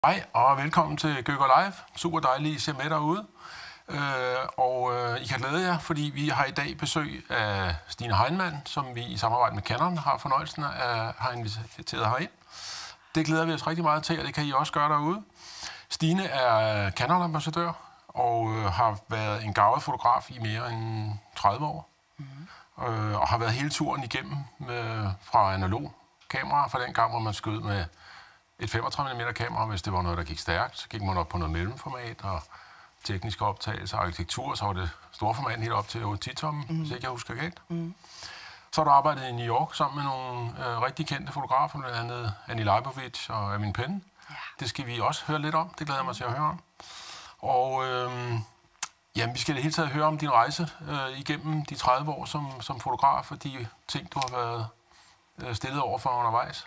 Hej og velkommen til Gøger Live. Super dejligt, at I ser med derude. I kan glæde jer, fordi vi har i dag besøg af Stine Heinemann, som vi i samarbejde med Canon har fornøjelsen af har inviteret herind. Det glæder vi os rigtig meget til, og det kan I også gøre derude. Stine er Canon-ambassadør og har været en garvet fotograf i mere end 30 år. Og har været hele turen igennem fra analog kamera, fra den gang, hvor man skød med et 35 mm kamera, hvis det var noget, der gik stærkt. Så gik man op på noget mellemformat og tekniske optagelser og arkitektur, så var det store format helt op til 8-10 tomme, hvis ikke jeg husker galt. Så har du arbejdet i New York sammen med nogle rigtig kendte fotografer, blandt andet Annie Leibovitz og Armin Penn. Ja. Det skal vi også høre lidt om. Det glæder jeg mig til at høre om. Og vi skal det hele taget høre om din rejse igennem de 30 år som fotograf og de ting, du har været stillet over for undervejs.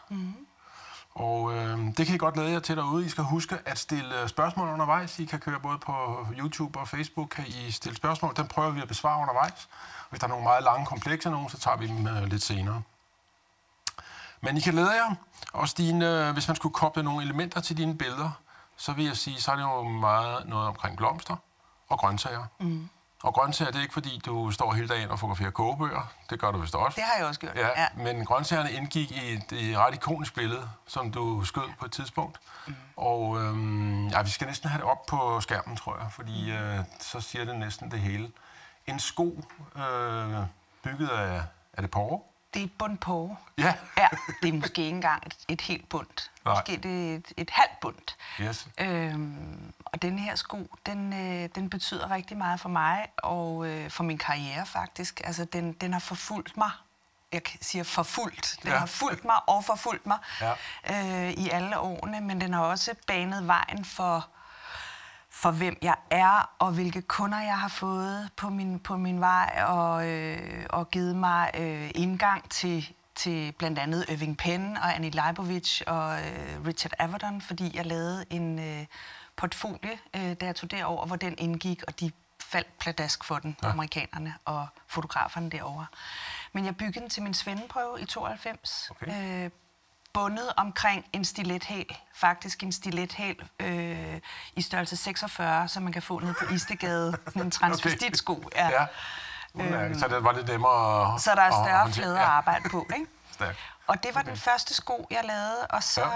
Og det kan I godt glæde jer til derude. I skal huske at stille spørgsmål undervejs. I kan køre både på YouTube og Facebook, kan I stille spørgsmål. Den prøver vi at besvare undervejs. Hvis der er nogle meget lange, komplekse nogen, så tager vi dem lidt senere. Men I kan glæde jer. Og Stine, hvis man skulle koble nogle elementer til dine billeder, så vil jeg sige, så er det jo meget noget omkring blomster og grøntsager. Og grøntsager, det er ikke fordi, du står hele dagen og fotograferer kogebøger. Det gør du vist også. Det har jeg også gjort, ja. Men grøntsagerne indgik i et ret ikonisk billede, som du skød på et tidspunkt. Og vi skal næsten have det op på skærmen, tror jeg, fordi så siger det næsten det hele. En sko bygget af, er det porre? Det er et bundt porre. Ja. Ja, det er måske ikke engang et helt bundt. Måske det er et halvt bundt. Yes. Og den her sko, den betyder rigtig meget for mig, og for min karriere faktisk. Altså, den har forfulgt mig. Jeg siger forfulgt. Den har fulgt mig og forfulgt mig i alle årene, men den har også banet vejen for hvem jeg er, og hvilke kunder jeg har fået på min vej, og givet mig indgang til blandt andet Irving Penn og Annie Leibovitz og Richard Avedon, fordi jeg lavede en portfolie, da jeg tog derover, hvor den indgik, og de faldt pladask for den, amerikanerne og fotograferne derovre. Men jeg byggede den til min svendeprøve i 92. Okay. Bundet omkring en stilethæl. Faktisk en stilethæl i størrelse 46, som man kan få ned på Istegade. En transvestitsko. Ja. Så det var lidt nemmere. Så der er større flader at arbejde på, ikke? Stærkt. Og det var den første sko, jeg lavede, og så,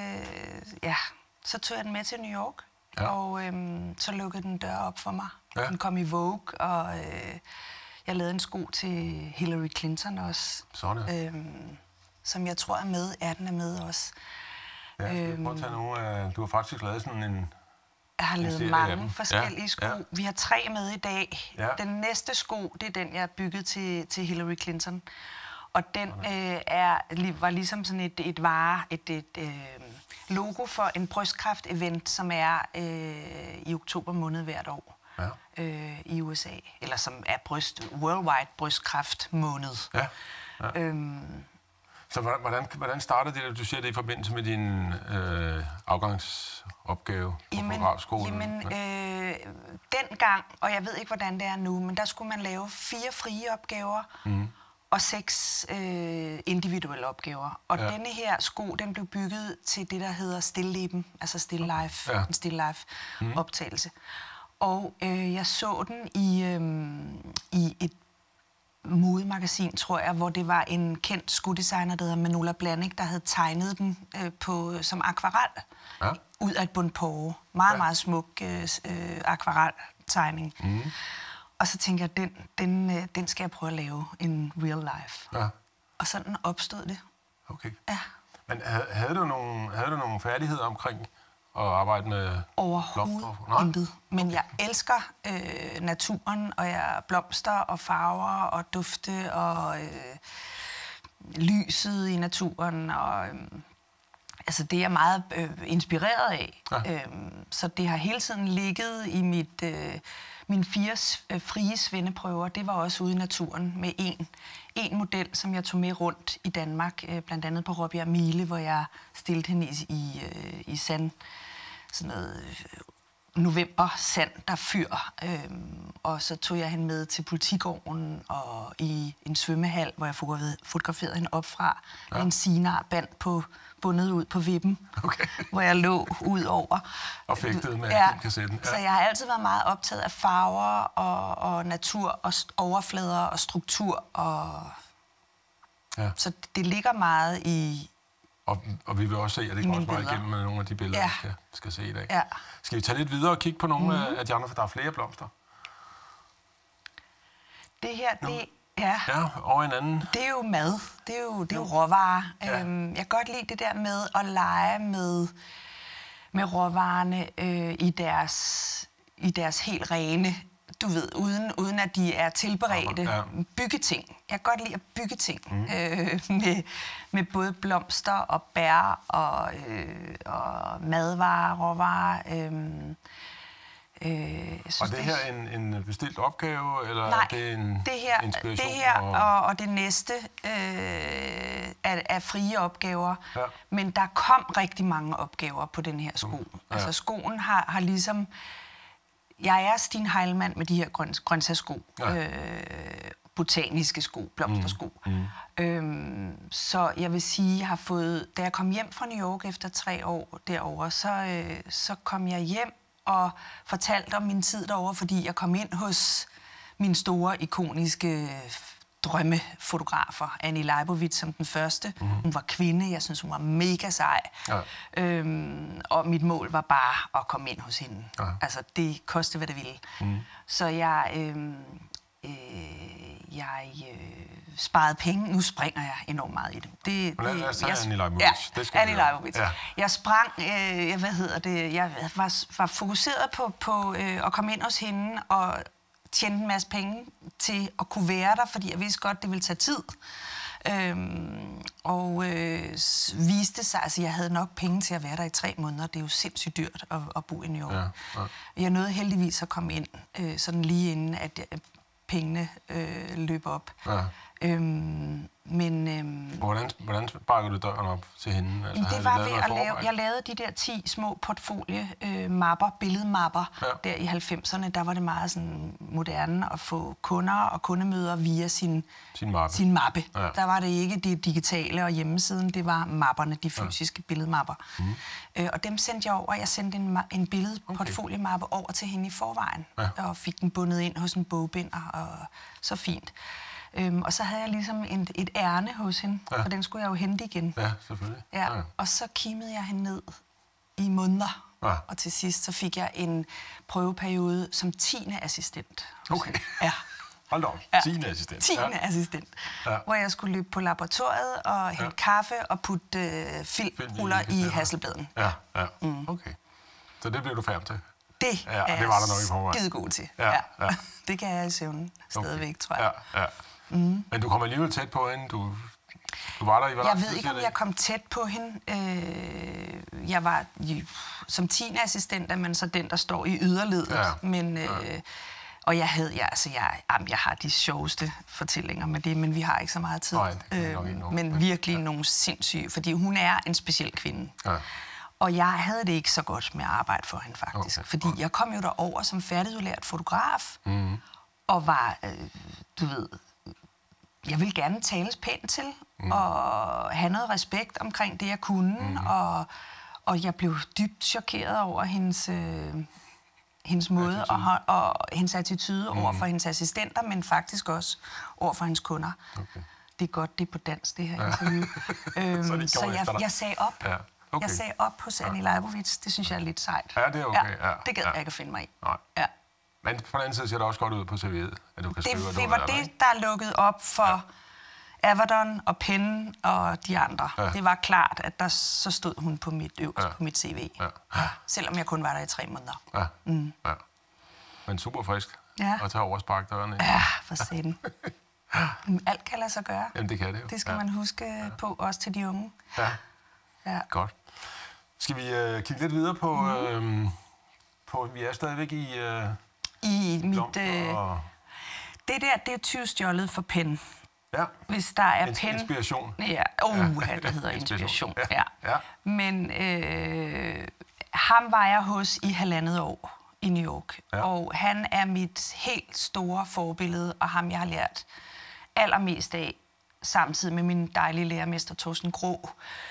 så tog jeg den med til New York, og så lukkede den dør op for mig. Den kom i Vogue, og jeg lavede en sko til Hillary Clinton også. Sådan. Som jeg tror er med. Ja, den er med også. Ja, prøv at tage nogle. Du har faktisk lavet sådan en... Jeg har lavet mange forskellige sko. Vi har 3 med i dag. Den næste sko, det er den, jeg byggede til Hillary Clinton. Og den var ligesom sådan et logo for en brystkræft-event, som er i oktober måned hvert år i USA. Eller som er worldwide brystkræft-måned. Så hvordan startede det, du siger det i forbindelse med din afgangsopgave på fotografskolen? Dengang, og jeg ved ikke, hvordan det er nu, men der skulle man lave 4 frie opgaver og 6 individuelle opgaver. Og denne her sko, den blev bygget til det, der hedder stilleben, altså still life, en still life optagelse. Og jeg så den i et modemagasin, tror jeg, hvor det var en kendt skuddesigner, der hedder Manola Blahnik, der havde tegnet den som akvarel ud af et bundt porre. Meget, meget smuk akvareltegning. Og så tænkte jeg, den skal jeg prøve at lave in real life. Og sådan opstod det. Okay. Ja. Men havde du nogle færdigheder omkring at arbejde med overhovedet intet. Men jeg elsker naturen, og blomster og farver og dufte og lyset i naturen. Og, altså det er jeg meget inspireret af. Så det har hele tiden ligget i mine 4 frie svendeprøver. Det var også ude i naturen med en model, som jeg tog med rundt i Danmark. Blandt andet på Råbjerg Mile, hvor jeg stillede hende i sand. Sådan noget november sand, der fyr. Og så tog jeg hende med til Politigården og i en svømmehal, hvor jeg fotograferede hende op fra en sinarband bundet ud på vippen, hvor jeg lå ud over. Og fægtede med filmkassetten. Ja. Så jeg har altid været meget optaget af farver og natur og overflader og struktur. Så det ligger meget i... Og vi vil også se, at det går også meget igennem med nogle af de billeder, vi skal se i dag. Ja. Skal vi tage lidt videre og kigge på nogle af de andre, for der er flere blomster? Det her, Ja, og en anden. Det er jo mad. Det er jo råvarer. Ja. Jeg kan godt lide det der med at lege med råvarerne i deres helt rene, du ved, uden at de er tilberedte. Byggeting. Jeg kan godt lide at bygge ting med både blomster og bær og madvarer, råvarer. Og det her en bestilt opgave, eller nej, er det en inspiration? Det her og det næste er frie opgaver. Ja. Men der kom rigtig mange opgaver på den her sko. Ja. Altså skoen har ligesom... Jeg er Stine Heilmann med de her grøntsagssko. Ja. Botaniske sko, blomstersko. Så jeg vil sige, jeg har fået... Da jeg kom hjem fra New York efter 3 år derovre, så kom jeg hjem og fortalte om min tid derovre, fordi jeg kom ind hos mine store, ikoniske drømmefotografer. Annie Leibovitz som den første. Hun var kvinde, jeg synes, hun var mega sej. Ja. Og mit mål var bare at komme ind hos hende. Ja. Altså, det kostede, hvad det ville. Så jeg sparede penge. Nu springer jeg enormt meget i det. Lad os tage Annie Leibovitz. Ja, Annie Leibovitz. Ja. Jeg sprang, jeg var fokuseret på at komme ind hos hende og tjene en masse penge til at kunne være der, fordi jeg vidste godt, det ville tage tid. Viste sig, altså jeg havde nok penge til at være der i 3 måneder. Det er jo sindssygt dyrt at bo i New York. Ja. Jeg nåede heldigvis at komme ind, sådan lige inden, at pengene løb op. Ja. Hvordan sparkede du døren op til hende? Altså, det var ved at lave... Jeg lavede de der 10 små portfolie-mapper, billedmapper, der i 90'erne. Der var det meget sådan moderne at få kunder og kundemøder via sin mappe. Ja. Der var det ikke det digitale og hjemmesiden, det var mapperne, de fysiske billedmapper. Og dem sendte jeg over. Jeg sendte en billedportfoliemappe over til hende i forvejen, og fik den bundet ind hos en bogbinder, og så fint. Og så havde jeg ligesom et ærne hos hende, for den skulle jeg jo hente igen. Ja, selvfølgelig. Ja. Og så kimede jeg hende ned i måneder. Ja. Og til sidst så fik jeg en prøveperiode som 10. assistent. Okay. Ja. Hold da op. 10. assistent. 10. assistent. Ja. Hvor jeg skulle løbe på laboratoriet og hente kaffe og putte filmruller i hasselbladen. Ja. Okay. Så det blev du færdig til? Det er det var der nok i forvejen. Skide god til. Ja. Det kan jeg i søvnen stadigvæk, tror jeg. Ja. Men du kom alligevel tæt på hende. Du var der i Jeg ved ikke, om jeg kom tæt på hende. Jeg var som 10. assistent, er man så den, der står i yderledet. Ja. Men, og jeg har de sjoveste fortællinger med det, men vi har ikke så meget tid. Men virkelig nogle sindssyge, fordi hun er en speciel kvinde. Ja. Og jeg havde det ikke så godt med at arbejde for hende, faktisk. Fordi jeg kom jo derover som færdigudlært fotograf, og var, du ved... Jeg ville gerne tales pænt til, og have noget respekt omkring det, jeg kunne. Og jeg blev dybt chokeret over hendes måde og hendes attitude over for hendes assistenter, men faktisk også over for hendes kunder. Okay. Det er godt, det er på dansk, det her interview. Så jeg sagde op. Ja. Okay. Jeg sagde op hos Annie Leibovitz. Det synes jeg er lidt sejt. Ja, det er okay. Ja. Det gad jeg ikke at finde mig i. Nej. Ja. Men på den anden side ser det også godt ud på CV'et, at du kan skrive, det var det, der lukkede op for Avedon og Penn og de andre. Ja. Det var klart, at så stod hun på mit øverst på mit CV. Ja. Selvom jeg kun var der i 3 måneder. Ja. Men super frisk at tage over sparkdørene. Ja, for satan. Alt kan lade sig gøre. Jamen, det kan det jo. Det skal man huske på, også til de unge. Ja. Godt. Skal vi kigge lidt videre på vi er stadigvæk i mit... Det der, det er tyvstjålet for Penn. Ja. Hvis der er Penn... Inspiration. Ja, det hedder inspiration. Ja. Men ham var jeg hos i 1,5 år. i New York. Ja. Og han er mit helt store forbillede, og ham jeg har lært allermest af, samtidig med min dejlige lærermester Torsten Grå.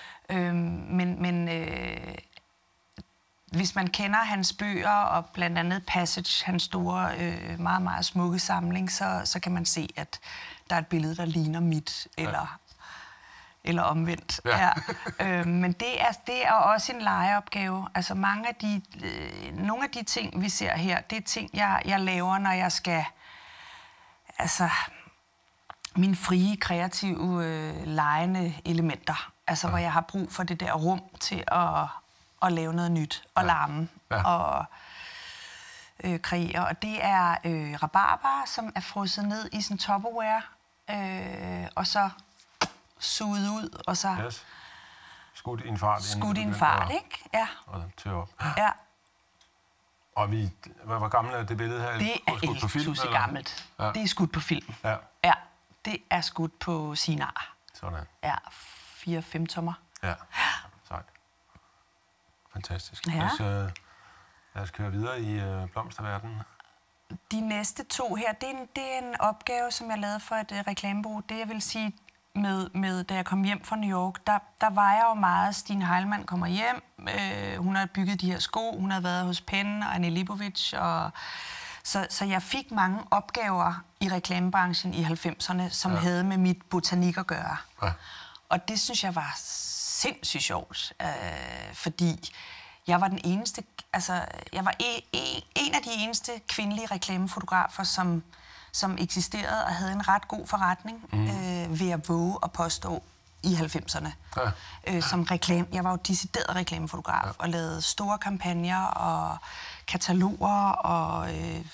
Hvis man kender hans bøger, og blandt andet Passage, hans store, meget, meget smukke samling, så kan man se, at der er et billede, der ligner mit, eller omvendt. Ja. Ja. Men det er også en legeopgave. Altså nogle af de ting, vi ser her, det er ting, jeg laver, når jeg skal... Altså, mine frie, kreative, legende elementer. Altså, hvor jeg har brug for det der rum til at lave noget nyt, og larme, og kreere. Og det er rabarber, som er frosset ned i sådan Tupperware, og så suget ud, og så... Yes. Skudt i en fart. Skudt i en fart, ikke? Ja. Og tør op. Ja. Og hvor gammel er det billede her? Det er skudt gammelt. Ja. Det er skudt på film. Ja. Ja. Det er skudt på Sinar. Sådan. Ja, 4-5 tommer. Ja, sejt. Fantastisk. Ja. Lad os køre videre i blomsterverdenen. De næste 2 her, det er en opgave, som jeg lavede for et reklamebureau. Det jeg vil sige, da jeg kom hjem fra New York, der var jeg jo meget. Stine Heilmann kommer hjem. Hun har bygget de her sko. Hun har været hos Penn og Annie Lipovic. Så jeg fik mange opgaver i reklamebranchen i 90'erne, som havde med mit botanik at gøre. Ja. Og det synes jeg var sindssygt sjovt, fordi jeg var den eneste, altså jeg var en af de eneste kvindelige reklamefotografer, som eksisterede og havde en ret god forretning, ved at våge at påstå i 90'erne. Ja. Jeg var jo decideret reklamefotograf, og lavede store kampagner og kataloger og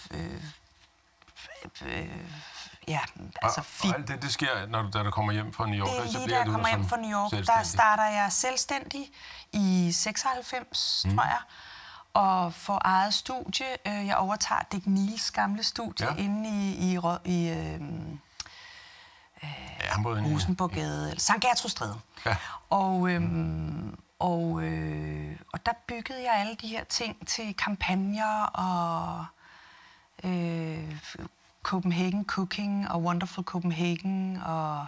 og alt det sker, da du kommer hjem fra New York? Det er lige, da jeg kommer hjem fra New York. Der starter jeg selvstændig i 96, tror jeg, og får eget studie. Jeg overtager Dick Niels gamle studie inde i Rosenborggade, eller Sankt Gertrudstræde. Ja. Og der byggede jeg alle de her ting til kampagner og Copenhagen Cooking og Wonderful Copenhagen, og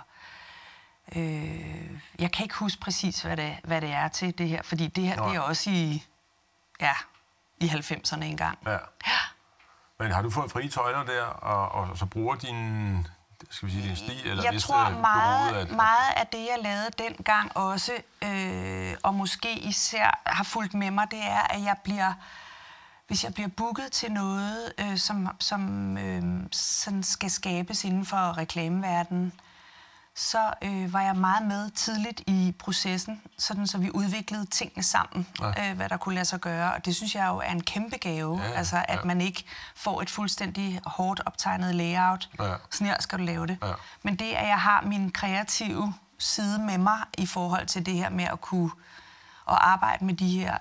jeg kan ikke huske præcis, hvad det er til det her, fordi det her det er også i 90'erne engang. Ja. Men har du fået frie tøjler der, og så bruger din stil? Eller jeg tror meget af det, jeg lavede dengang også, og måske især har fulgt med mig, det er, at hvis jeg bliver booket til noget, som sådan skal skabes inden for reklameverdenen, så var jeg meget med tidligt i processen, sådan så vi udviklede tingene sammen, hvad der kunne lade sig gøre. Og det synes jeg jo er en kæmpe gave, at man ikke får et fuldstændig hårdt optegnet layout. Ja. Sådan her skal du lave det. Ja. Men det, at jeg har min kreative side med mig i forhold til det her med at kunne arbejde med de her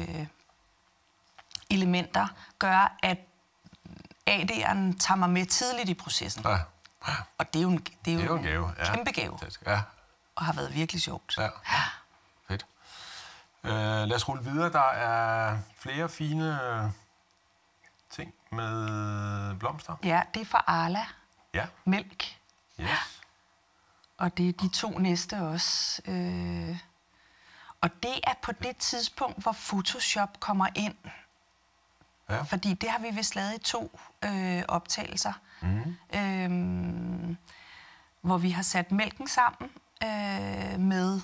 elementer, gør, at AD'eren tager mig med tidligt i processen. Ja. Og det er jo en gave. Kæmpe gave. Ja. Og har været virkelig sjovt. Ja. Fedt. Lad os rulle videre. Der er flere fine ting med blomster. Ja, det er fra Arla. Ja. Mælk. Yes. Og det er de 2 næste også. Og det er på det tidspunkt, hvor Photoshop kommer ind. Ja. Fordi det har vi vist lavet i 2 optagelser. Hvor vi har sat mælken sammen med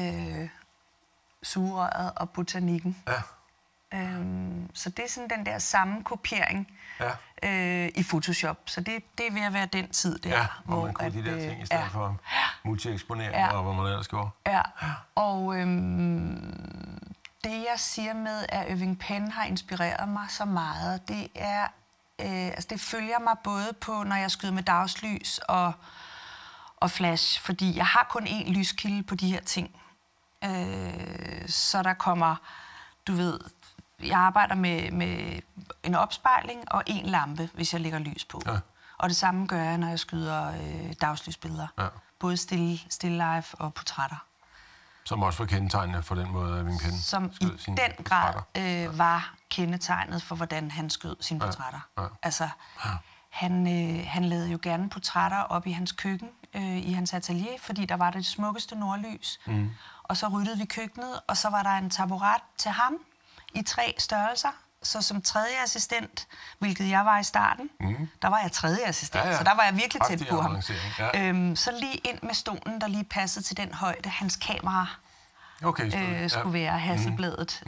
sugerøret og botanikken. Ja. Så det er sådan den der samme kopiering i Photoshop. Så det er ved at være den tid der. Ja, hvor man kunne de der ting i stedet for multi-eksponering og hvor man ellers går. Ja, og det jeg siger med, at Irving Penn har inspireret mig så meget, det er, det følger mig både på, når jeg skyder med dagslys og flash, fordi jeg har kun én lyskilde på de her ting. Så der kommer, du ved, jeg arbejder med en opspejling og en lampe, hvis jeg lægger lys på. Ja. Og det samme gør jeg, når jeg skyder dagslysbilleder. Ja. Både still life og portrætter. Som også var kendetegnende for den måde, at vi som i den grad var kendetegnet for, hvordan han skød sine portrætter. Altså, han lavede jo gerne portrætter op i hans køkken, i hans atelier, fordi der var det smukkeste nordlys. Og så ryddede vi køkkenet, og så var der en taburet til ham i 3 størrelser. Så som tredje assistent, hvilket jeg var i starten, der var jeg tredje assistent, så der var jeg virkelig tæt på ham. Så lige ind med stolen, der lige passede til den højde, hans kamera skulle være, Hasselbladet.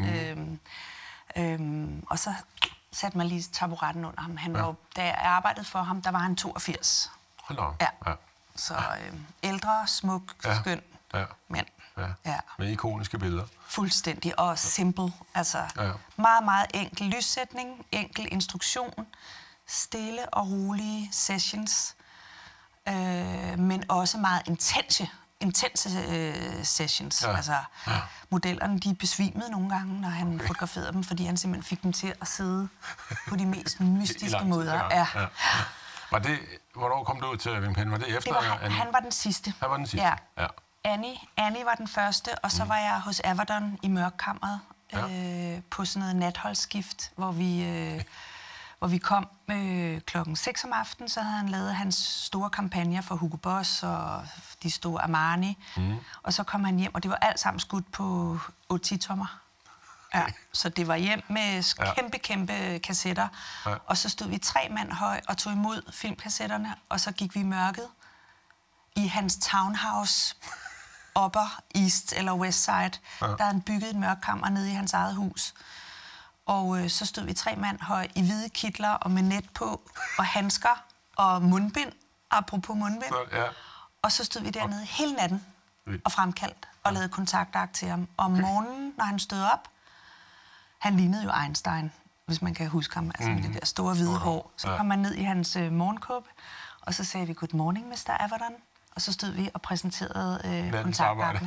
Og så satte man lige taburetten under ham. Han var, da jeg arbejdede for ham, der var han 82. Hold da. Ja. Så ældre, smuk, skøn mand. Ja. Med ikoniske billeder. Fuldstændig, og simple. Altså meget, meget enkel lyssætning, enkel instruktion, stille og rolige sessions, men også meget intense sessions. Altså, modellerne, de besvimede nogle gange, når han fotograferede dem, fordi han simpelthen fik dem til at sidde på de mest mystiske måder. Var det, hvornår kom du ud til Wim Penn? Var det efter? Han var den sidste. Han var den sidste, ja. Annie var den første, og så var jeg hos Avedon i mørkkammeret på sådan noget natholdsskift, hvor vi kom klokken 6 om aftenen, så havde han lavet hans store kampagner for Hugo Boss og de store Armani, og så kom han hjem, og det var alt sammen skudt på 8-10 tommer. Ja, så det var hjem med kæmpe kassetter, og så stod vi 3 mand høj og tog imod filmkassetterne, og så gik vi i mørket i hans townhouse, Upper East eller West Side. Der havde han bygget et mørkkammer nede i hans eget hus. Og så stod vi 3 mand høj i hvide kitler og med net på, og handsker og mundbind, apropos mundbind. Og så stod vi dernede hele natten og fremkaldt og lavede kontaktakt til ham. Og om morgenen, når han stod op, han lignede jo Einstein, hvis man kan huske ham, altså med det der store hvide hår. Så kom han ned i hans morgenkåbe, og så sagde vi, good morning, Mr. Avedon. Og så stod vi og præsenterede kontaktagtene.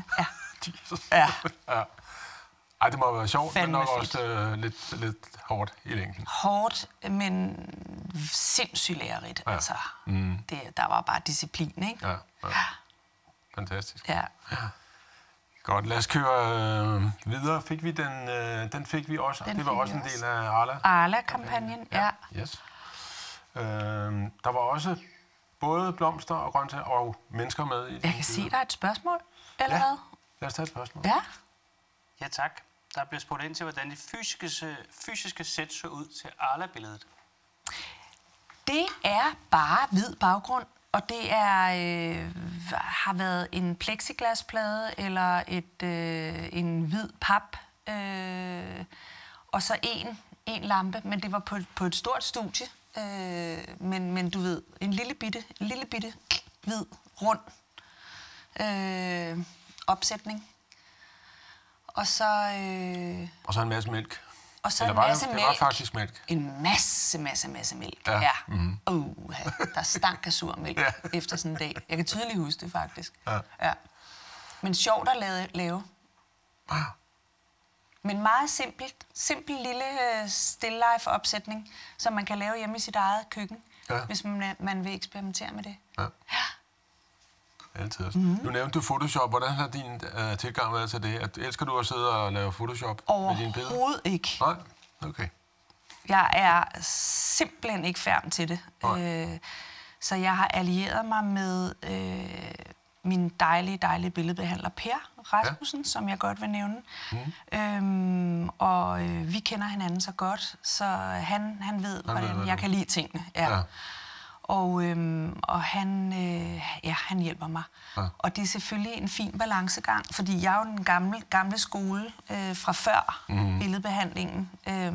Ej, det må være sjovt, men nok også lidt hårdt i længden. Hårdt, men sindssygt lærerigt. Altså, der var bare disciplin, ikke? Ja. Fantastisk. Ja. Godt, lad os køre videre. Fik vi den fik vi også. Det var også en del af Arla. Arla-kampagnen, ja. Yes. Der var også både blomster og grøntsager og mennesker med i. Jeg kan se, der er et spørgsmål, eller hvad? Lad os tage et spørgsmål. Ja, tak. Der bliver spurgt ind til, hvordan det fysiske sæt så ud til Arla-billedet. Det er bare hvid baggrund, og det er har været en plexiglasplade eller en hvid pap, og så en lampe, men det var på et stort studie. Men du ved, en lille bitte, hvid, rund opsætning. Og så en masse mælk. Og så en masse mælk. Det var faktisk mælk. En masse mælk, ja. Der stank af sur mælk efter sådan en dag. Jeg kan tydeligt huske det, faktisk. Ja. Men sjovt at lave. Men meget simpel lille still life opsætning, som man kan lave hjemme i sit eget køkken, hvis man vil eksperimentere med det. Ja. Altid også. Nu nævnte du Photoshop. Hvordan har din tilgang været til det? Elsker du at sidde og lave Photoshop med dine billeder? Overhovedet ikke. Nej? Okay. Jeg er simpelthen ikke færdig til det. Så jeg har allieret mig med min dejlige billedbehandler Per Rasmussen, som jeg godt vil nævne. Og vi kender hinanden så godt, så han ved, hvordan jeg kan lide tingene. Ja. Og han hjælper mig. Og det er selvfølgelig en fin balancegang, fordi jeg er jo den gamle skole fra før billedbehandlingen.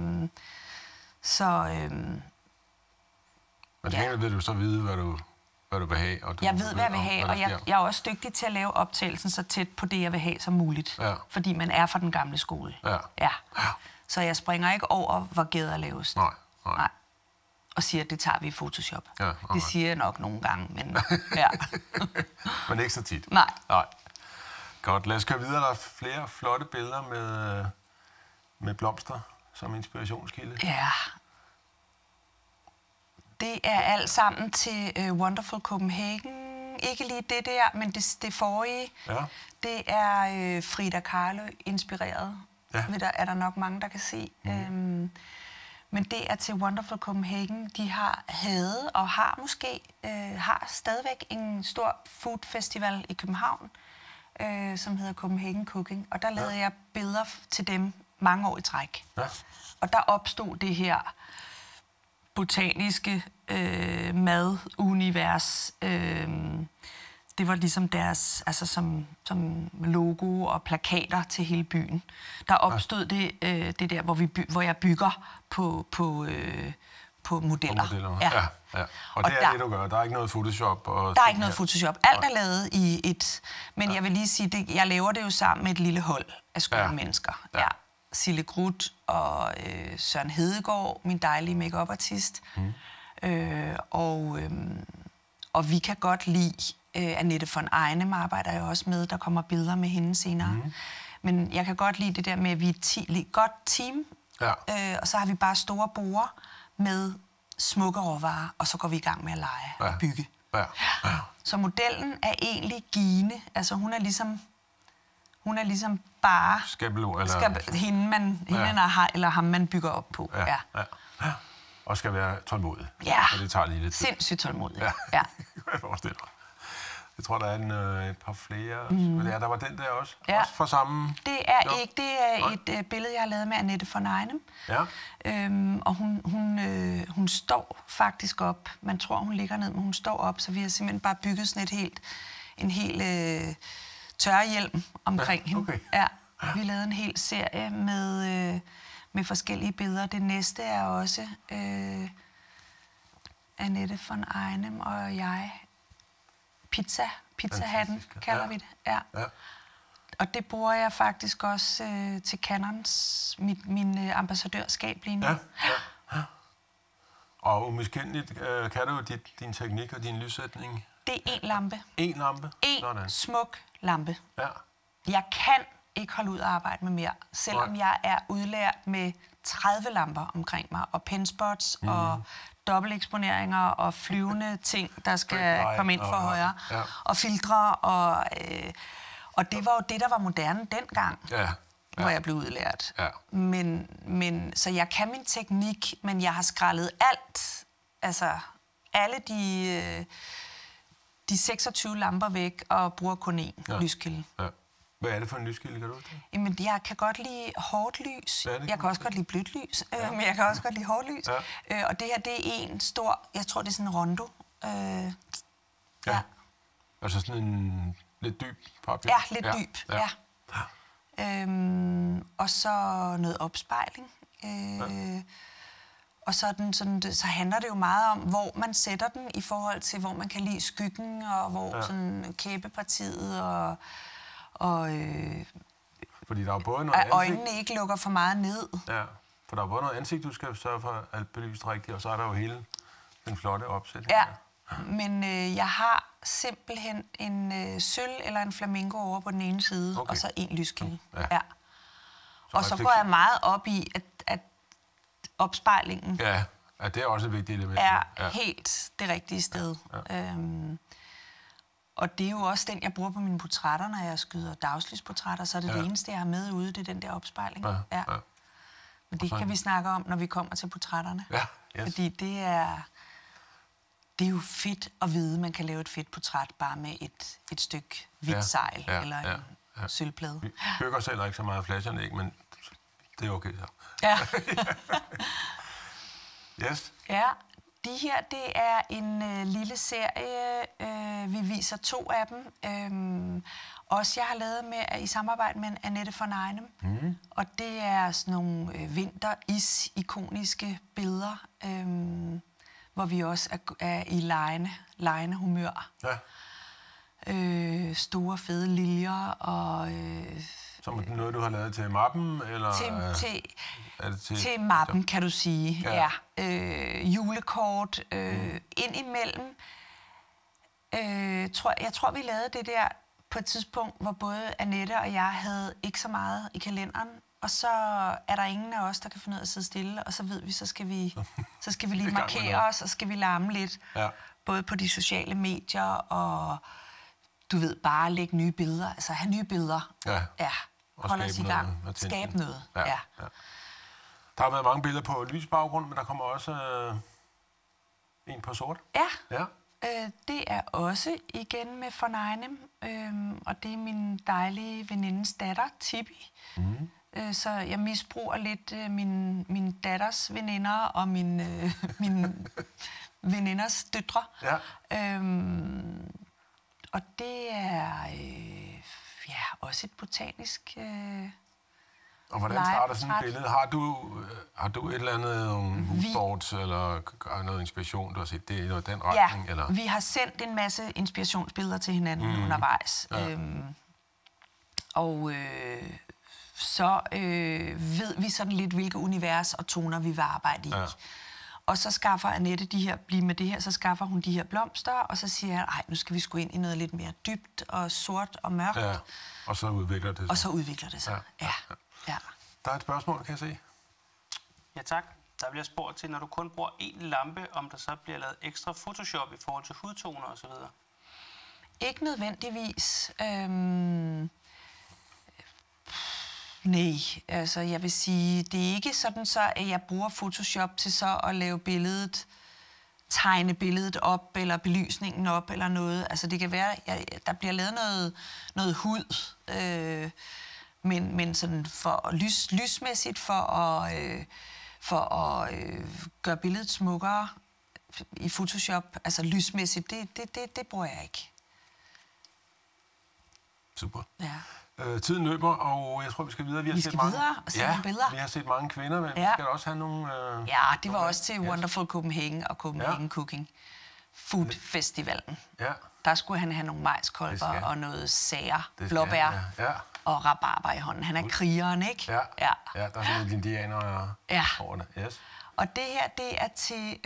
Men til gengæld ved du så vide, hvad du vil have. Og jeg ved, hvad jeg vil have, og jeg er også dygtig til at lave optagelsen så tæt på det, jeg vil have som muligt. Fordi man er fra den gamle skole. Ja. Så jeg springer ikke over, hvor gæder laves. Nej. Og siger, at det tager vi i Photoshop. Det siger jeg nok nogle gange, men men ikke så tit. Nej. Godt, lad os køre videre. Der er flere flotte billeder med blomster som inspirationskilde. Ja. Det er alt sammen til Wonderful Copenhagen. Ikke lige det der, men det forrige. Det er Frida Kahlo inspireret. Er der nok mange, der kan se. Men det er til Wonderful Copenhagen. De havde og har måske har stadigvæk en stor food festival i København, som hedder Copenhagen Cooking. Og der lavede jeg billeder til dem mange år i træk. Ja. Og der opstod det her botaniske madunivers. Det var ligesom deres, altså som logo og plakater til hele byen. Der opstod det der, hvor jeg bygger på modeller. Ja. Og det er det, du gør. Der er ikke noget Photoshop? Der er ikke noget Photoshop. Alt er lavet i et... Men jeg vil lige sige, jeg laver det jo sammen med et lille hold af skønne mennesker. Ja. Sille Gruth og Søren Hedegaard, min dejlige make-up-artist. Og vi kan godt lide... Annette von Einem arbejder jeg også med. Der kommer billeder med hende senere. Men jeg kan godt lide det der med, at vi er et godt team. Ja. Og så har vi bare store borde med smukke råvarer, og så går vi i gang med at lege og bygge. Ja. Så modellen er egentlig Gine. Altså hun er ligesom bare skabelon, eller hende ham man bygger op på. Ja. Og skal være tålmodig. Ja. Og det tager lige lidt tid. Sindssygt tålmodig. Ja. Jeg forestiller mig. Jeg tror, der er et par flere. Der var den der også. Ja. Også for samme... Det er ikke. Det er et billede, jeg har lavet med Annette von Einem. Ja. Og hun står faktisk op. Man tror, hun ligger ned, men hun står op. Så vi har simpelthen bare bygget sådan en hel tørrehjelm omkring hende. Okay. Ja. Vi lavede en hel serie med forskellige billeder. Det næste er også Annette von Einem og jeg... Pizza-hatten, kalder vi det. Ja. Og det bruger jeg faktisk også til Canons, min ambassadørskab lige nu. Ja. Og umiskendeligt kan du jo din teknik og din lyssætning? Det er én lampe. En lampe? En smuk lampe. Ja. Jeg kan ikke holde ud og arbejde med mere, selvom jeg er udlært med 30 lamper omkring mig, og penspots og dobbelteksponeringer og flyvende ting, der skal komme ind for højre, og filtre, og det var jo det, der var moderne dengang, hvor jeg blev udlært. Ja. Men, så jeg kan min teknik, men jeg har skrællet alt, altså alle de 26 lamper væk, og bruger kun én lyskilde. Ja. Hvad er det for en lyskilde, kan du det? Jamen, jeg kan godt lide hårdt lys. Jeg kan også godt lide blødt lys, men jeg kan også godt lide hårdt lys. Ja. Og det her, det er en stor, jeg tror, det er sådan en rondo. Ja. Altså sådan en lidt dyb papir? Ja, lidt dyb, ja. Og så noget opspejling. Og så handler det jo meget om, hvor man sætter den i forhold til, hvor man kan lide skyggen, og hvor sådan kæbepartiet fordi der er både noget ansigt... øjnene ikke lukker for meget ned. Ja, for der er både noget ansigt, du skal sørge for at belyse rigtigt, og så er der jo hele den flotte opsætning. Ja, men jeg har simpelthen en sølv eller en flamingo over på den ene side, og så en lyskilde. Ja. Og så går jeg meget op i, at opspejlingen... Ja, det er også et vigtigt element. Er helt det rigtige sted. Ja. Og det er jo også den, jeg bruger på mine portrætter, når jeg skyder dagslys-portrætter, så er det det eneste, jeg har med ude, det er den der opspejling. Ja. Men det kan vi snakke om, når vi kommer til portrætterne. Ja, fordi det er jo fedt at vide, at man kan lave et fedt portræt bare med et stykke hvidt sejl eller en sølvplade. Vi bygger selv ikke så meget flashanlæg, men det er okay så. Ja. Yes. Ja. De her, det er en lille serie. Vi viser 2 af dem. Også jeg har lavet med i samarbejde med Annette von Einem. Og det er sådan nogle vinter-is-ikoniske billeder, hvor vi også er i legende humør. Ja. Store, fede liljer og... Som noget, du har lavet til mappen? Eller, til mappen, kan du sige. Ja. Julekort. Indimellem. Jeg tror, vi lavede det der på et tidspunkt, hvor både Annette og jeg havde ikke så meget i kalenderen. Og så er der ingen af os, der kan finde ud af at sidde stille. Og så ved vi, så skal vi lige markere os, og skal vi larme lidt. Ja. Både på de sociale medier og... Du ved, bare lægge nye billeder. Altså have nye billeder. Ja. Og skabe os i gang. Skabe noget. Ja. Der har været mange billeder på lys baggrund, men der kommer også en på sort. Ja. Ja. Det er også igen med von Einem, og det er min dejlige venindes datter, Tibi. Så jeg misbruger lidt min datters veninder og min veninders døtre. Ja. Og det er også et botanisk Og hvordan starter sådan et billede? Har du et eller andet hudboards eller noget inspiration, du har set? Det er noget den retning? Ja, eller? Vi har sendt en masse inspirationsbilleder til hinanden undervejs. Ja. Så ved vi sådan lidt, hvilke univers og toner vi vil arbejde i. Ja. Og så skaffer Annette så skaffer hun de her blomster, og så siger jeg, nu skal vi sgu ind i noget lidt mere dybt og sort og mørkt. Ja, og så udvikler det sig. Og så udvikler det sig, ja. Der er et spørgsmål, kan jeg se. Ja, tak. Der bliver spurgt til, når du kun bruger én lampe, om der så bliver lavet ekstra Photoshop i forhold til hudtoner osv.? Ikke nødvendigvis. Nej, altså jeg vil sige, det er ikke sådan så, at jeg bruger Photoshop til så at lave billedet, tegne billedet op, eller belysningen op, eller noget. Altså det kan være, der bliver lavet noget hud, men sådan for lysmæssigt, for at gøre billedet smukkere i Photoshop, altså lysmæssigt, det bruger jeg ikke. Super. Ja. Tiden løber, og jeg tror, vi skal videre. Vi skal videre og se nogle billeder. Vi har set mange kvinder, men vi skal også have nogle... det var også til Wonderful Copenhagen og Copenhagen Cooking Food Festivalen. Ja. Der skulle han have nogle majskolber og noget sager, blåbær og rabarber i hånden. Han er krigeren, ikke? Ja, der er sådan lidt indianer over det. Yes. Og det her, det er til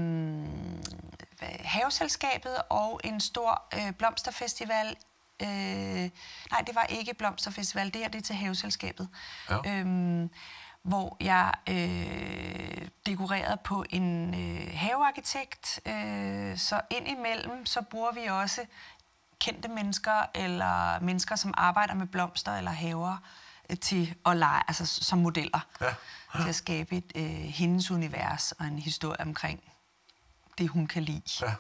Haveselskabet og en stor blomsterfestival. Nej, det var ikke Blomsterfestival. Det her, det er til Haveselskabet. Ja. Hvor jeg dekorerede på en havearkitekt. Så indimellem, så bruger vi også kendte mennesker, eller mennesker, som arbejder med blomster eller haver, til at lege, altså som modeller. Ja. Til at skabe hendes univers og en historie omkring det, hun kan lide. Ja.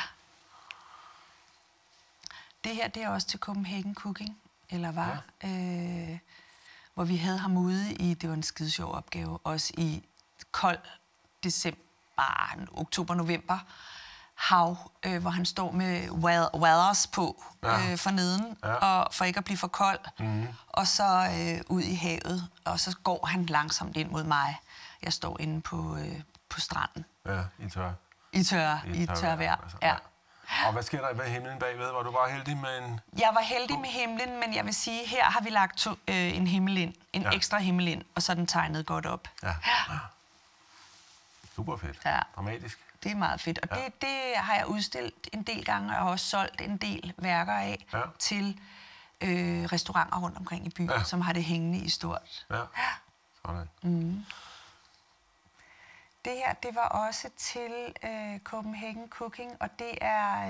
Det her, det er også til Copenhagen Cooking, eller var, hvor vi havde ham ude i, det var en skide sjov opgave, også i kold oktober-november, hav, hvor han står med waders på forneden, og for ikke at blive for kold, og så ud i havet, og så går han langsomt ind mod mig. Jeg står inde på stranden. Ja, i tør vejr. Altså. Ja. Og hvad sker der ved himlen bagved? Var du bare heldig med en... Jeg var heldig med himlen, men jeg vil sige, her har vi lagt en himmel ind, ekstra himmel ind, og så er den tegnet godt op. Ja. Super fedt. Ja. Dramatisk. Det er meget fedt, og det har jeg udstillet en del gange, og jeg har også solgt en del værker af til restauranter rundt omkring i byen, som har det hængende i stort. Ja, sådan. Det her, det var også til Copenhagen Cooking, og det er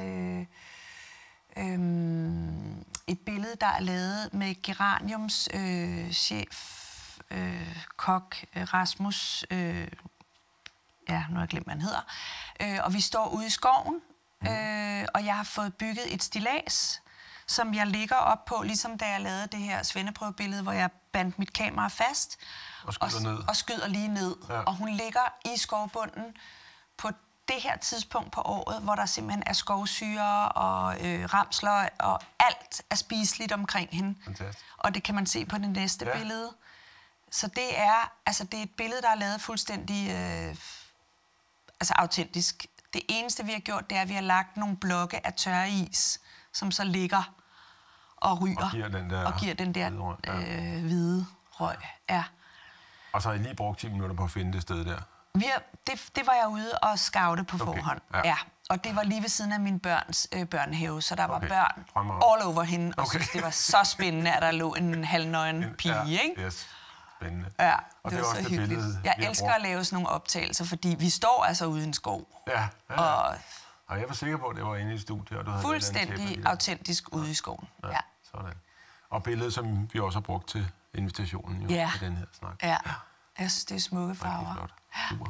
et billede, der er lavet med Geraniums chef, kok Rasmus, nu har jeg glemt, hvad han hedder, og vi står ude i skoven, og jeg har fået bygget et stillads, som jeg ligger op på, ligesom da jeg lavede det her svendeprøvebillede, hvor jeg bandt mit kamera fast, og skyder lige ned. Ja. Og hun ligger i skovbunden på det her tidspunkt på året, hvor der simpelthen er skovsyre og ramsløg, og alt er spiseligt omkring hende. Fantastisk. Og det kan man se på det næste billede. Så det er et billede, der er lavet fuldstændig autentisk. Det eneste, vi har gjort, det er, at vi har lagt nogle blokke af tørre is, som så ligger og ryger. Og giver den der hvide røg. Ja. Og så har I lige brugt 10 minutter på at finde det sted der? Det var jeg ude og scoute på forhånd. Ja. Og det var lige ved siden af min børns børnehave, så der var børn all over hende. Og synes, det var så spændende, at der lå en halvnøgen pige, ikke? Yes. Spændende. Ja, og det var så hyggeligt. Jeg elsker at lave sådan nogle optagelser, fordi vi står altså ude i en skov. Ja. Og jeg var sikker på, at det var inde i studiet, og du havde fuldstændig autentisk ude i skoven. Ja. Sådan. Og billedet, som vi også har brugt til invitationen i den her snak. Ja. Jeg synes, det er smukke farver. Rigtig flot. Super.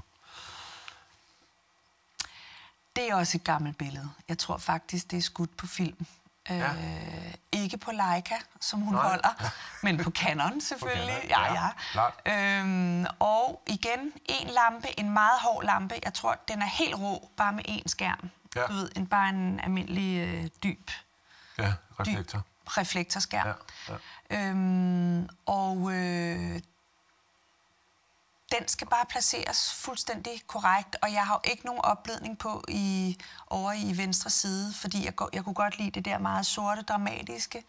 Det er også et gammelt billede. Jeg tror faktisk, det er skudt på film. Ja. Ikke på Leica, som hun holder, men på Canon selvfølgelig. Canon, Og igen, en lampe, en meget hård lampe. Jeg tror, den er helt rå, bare med én skærm. Ja. Du ved, bare en almindelig dyb reflektor. Reflektorskærm. Den skal bare placeres fuldstændig korrekt, og jeg har jo ikke nogen opblidning på over i venstre side, fordi jeg kunne godt lide det der meget sorte, dramatiske.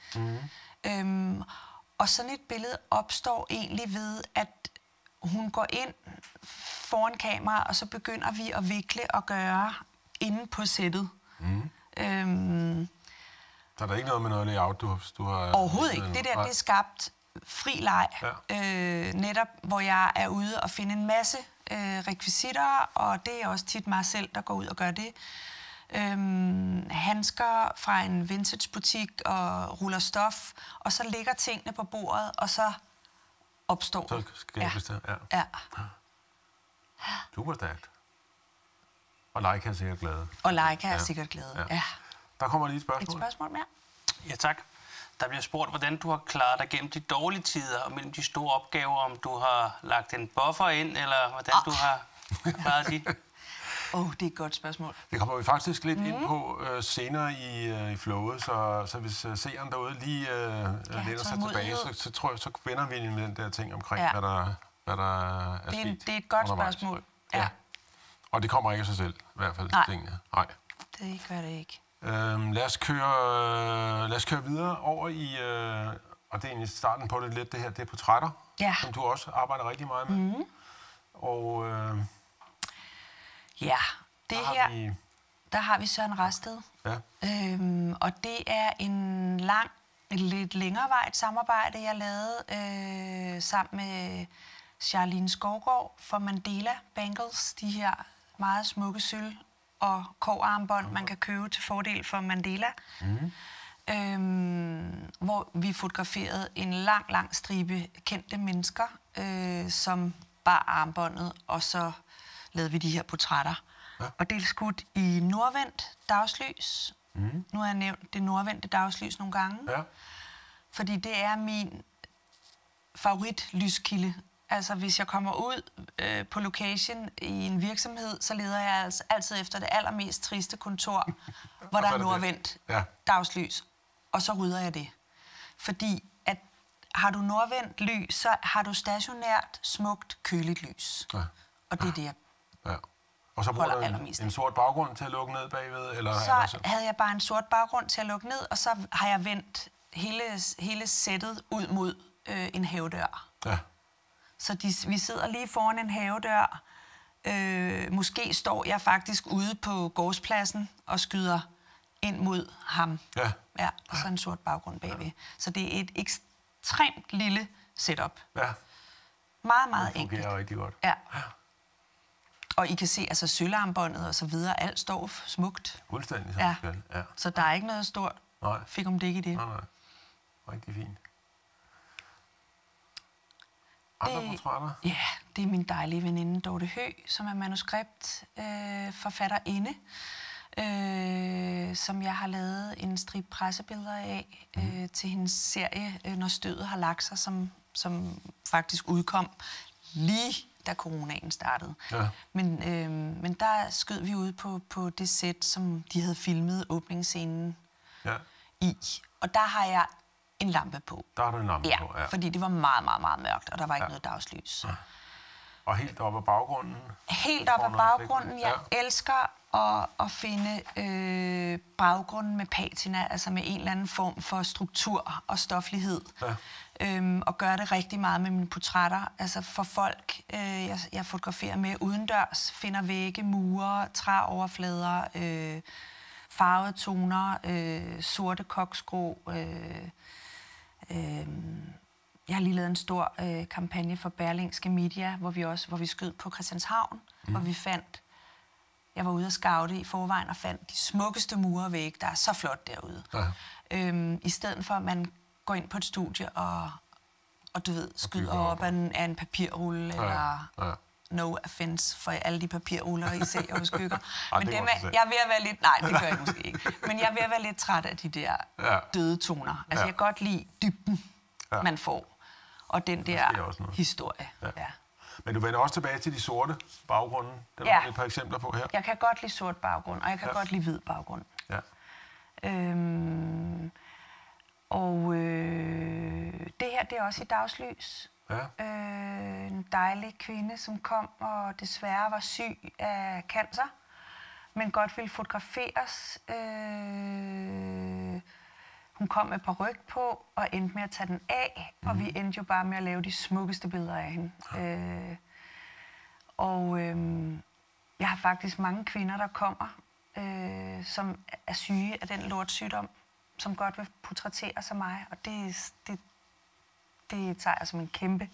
Og sådan et billede opstår egentlig ved, at hun går ind foran kamera, og så begynder vi at vikle og gøre inde på sættet. Så er der ikke noget med noget layout, du har... Overhovedet ikke. Det der, det er skabt fri leg, netop hvor jeg er ude og finde en masse rekvisitter, og det er også tit mig selv, der går ud og gør det. Handsker fra en vintagebutik og ruller stof, og så ligger tingene på bordet, og så opstår så skabes det. Ja. Super stærkt. Og Leica er sikkert glade. Og Leica er sikkert glade, ja. Der kommer lige et spørgsmål. Et spørgsmål mere? Ja, tak. Der bliver spurgt, hvordan du har klaret dig gennem de dårlige tider og mellem de store opgaver, om du har lagt en buffer ind, eller hvordan du har klaret de. Det er et godt spørgsmål. Det kommer vi faktisk lidt ind på senere i flowet, så hvis seeren derude lige læner sig tilbage, så tror jeg, så vender vi med den der ting omkring, hvad der er sket. Det er et godt spørgsmål. Ja. Og det kommer ikke af sig selv, i hvert fald. Tingene. Nej. Det gør det ikke. Lad os køre videre over i, og det er egentlig starten på det lidt, det er portrætter, som du også arbejder rigtig meget med. Og der har vi Søren Rasted. Ja. Og det er et lidt længerevarigt samarbejde, jeg lavede sammen med Charlene Skovgaard for Mandela Bangles, de her meget smukke sølv- og kobberarmbånd, man kan købe til fordel for Mandela. Hvor vi fotograferede en lang stribe kendte mennesker, som bar armbåndet, og så lavede vi de her portrætter. Ja. Og det er skudt i nordvendt dagslys. Nu har jeg nævnt det nordvendte dagslys nogle gange. Ja. Fordi det er min favoritlyskilde. Altså, hvis jeg kommer ud på location i en virksomhed, så leder jeg altså altid efter det allermest triste kontor, hvor der er nordvendt dagslys. Og så rydder jeg det. Fordi at har du nordvendt lys, så har du stationært, smukt, køligt lys. Ja. Og det er det, jeg og så bruger du en sort baggrund til at lukke ned bagved? Eller så havde jeg bare en sort baggrund til at lukke ned, og så har jeg vendt hele sættet ud mod en havedør. Ja. Så vi sidder lige foran en havedør. Måske står jeg faktisk ude på gårdspladsen og skyder ind mod ham. Ja, og så en sort baggrund bagved. Så det er et ekstremt lille setup. Ja. Meget enkelt. Det fungerer rigtig godt. Ja. Og I kan se, altså sølvarmbåndet og så videre, alt står smukt. Fuldstændig. Ja. Så der er ikke noget stort fik om dæk i det. Nej. Rigtig fint. Andre portrætter? Ja, det er min dejlige veninde Dorte Høgh, som er manuskriptforfatterinde, som jeg har lavet en stribe pressebilleder af til hendes serie, Når stødet har lagt sig, som faktisk udkom lige da coronaen startede. Ja. Men der skød vi ud på det sæt, som de havde filmet åbningsscenen i. Og der har jeg en lampe på. Der har du en lampe på, ja. Fordi det var meget mørkt, og der var ikke noget dagslys. Ja. Og helt oppe af baggrunden? Helt oppe af baggrunden. Jeg elsker at finde baggrunden med patina, altså med en eller anden form for struktur og stoflighed. Ja. Og gøre det rigtig meget med mine portrætter. Altså for folk, jeg fotograferer med udendørs, finder vægge, mure, træoverflader, farvede toner, sorte koksgrå. Jeg har lige lavet en stor kampagne for Berlingske Media, hvor vi skød på Christianshavn, hvor vi fandt. Jeg var ude at scoute i forvejen og fandt de smukkeste murevægge, der er så flot derude. Ja. I stedet for, at man går ind på et studie og du ved, skyder op af en papirrulle, eller no offense for alle de papirruller, I ser hos skygger. Men jeg er ved at være lidt... Nej, det gør jeg måske ikke. Men jeg er ved at være lidt træt af de der døde toner. Altså, jeg kan godt lide dybden, man får, og den der historie. Ja. Men du vender også tilbage til de sorte baggrunde. Der er et par eksempler på her. Jeg kan godt lide sort baggrund, og jeg kan godt lide hvid baggrund. Ja. Det her, det er også i dagslys. Ja. En dejlig kvinde, som kom og desværre var syg af cancer, men godt ville fotograferes. Hun kom med paryk på og endte med at tage den af, og vi endte jo bare med at lave de smukkeste billeder af hende. Jeg har faktisk mange kvinder, der kommer, som er syge af den lortsygdom, som godt vil portrættere sig mig, og det tager jeg som en kæmpe,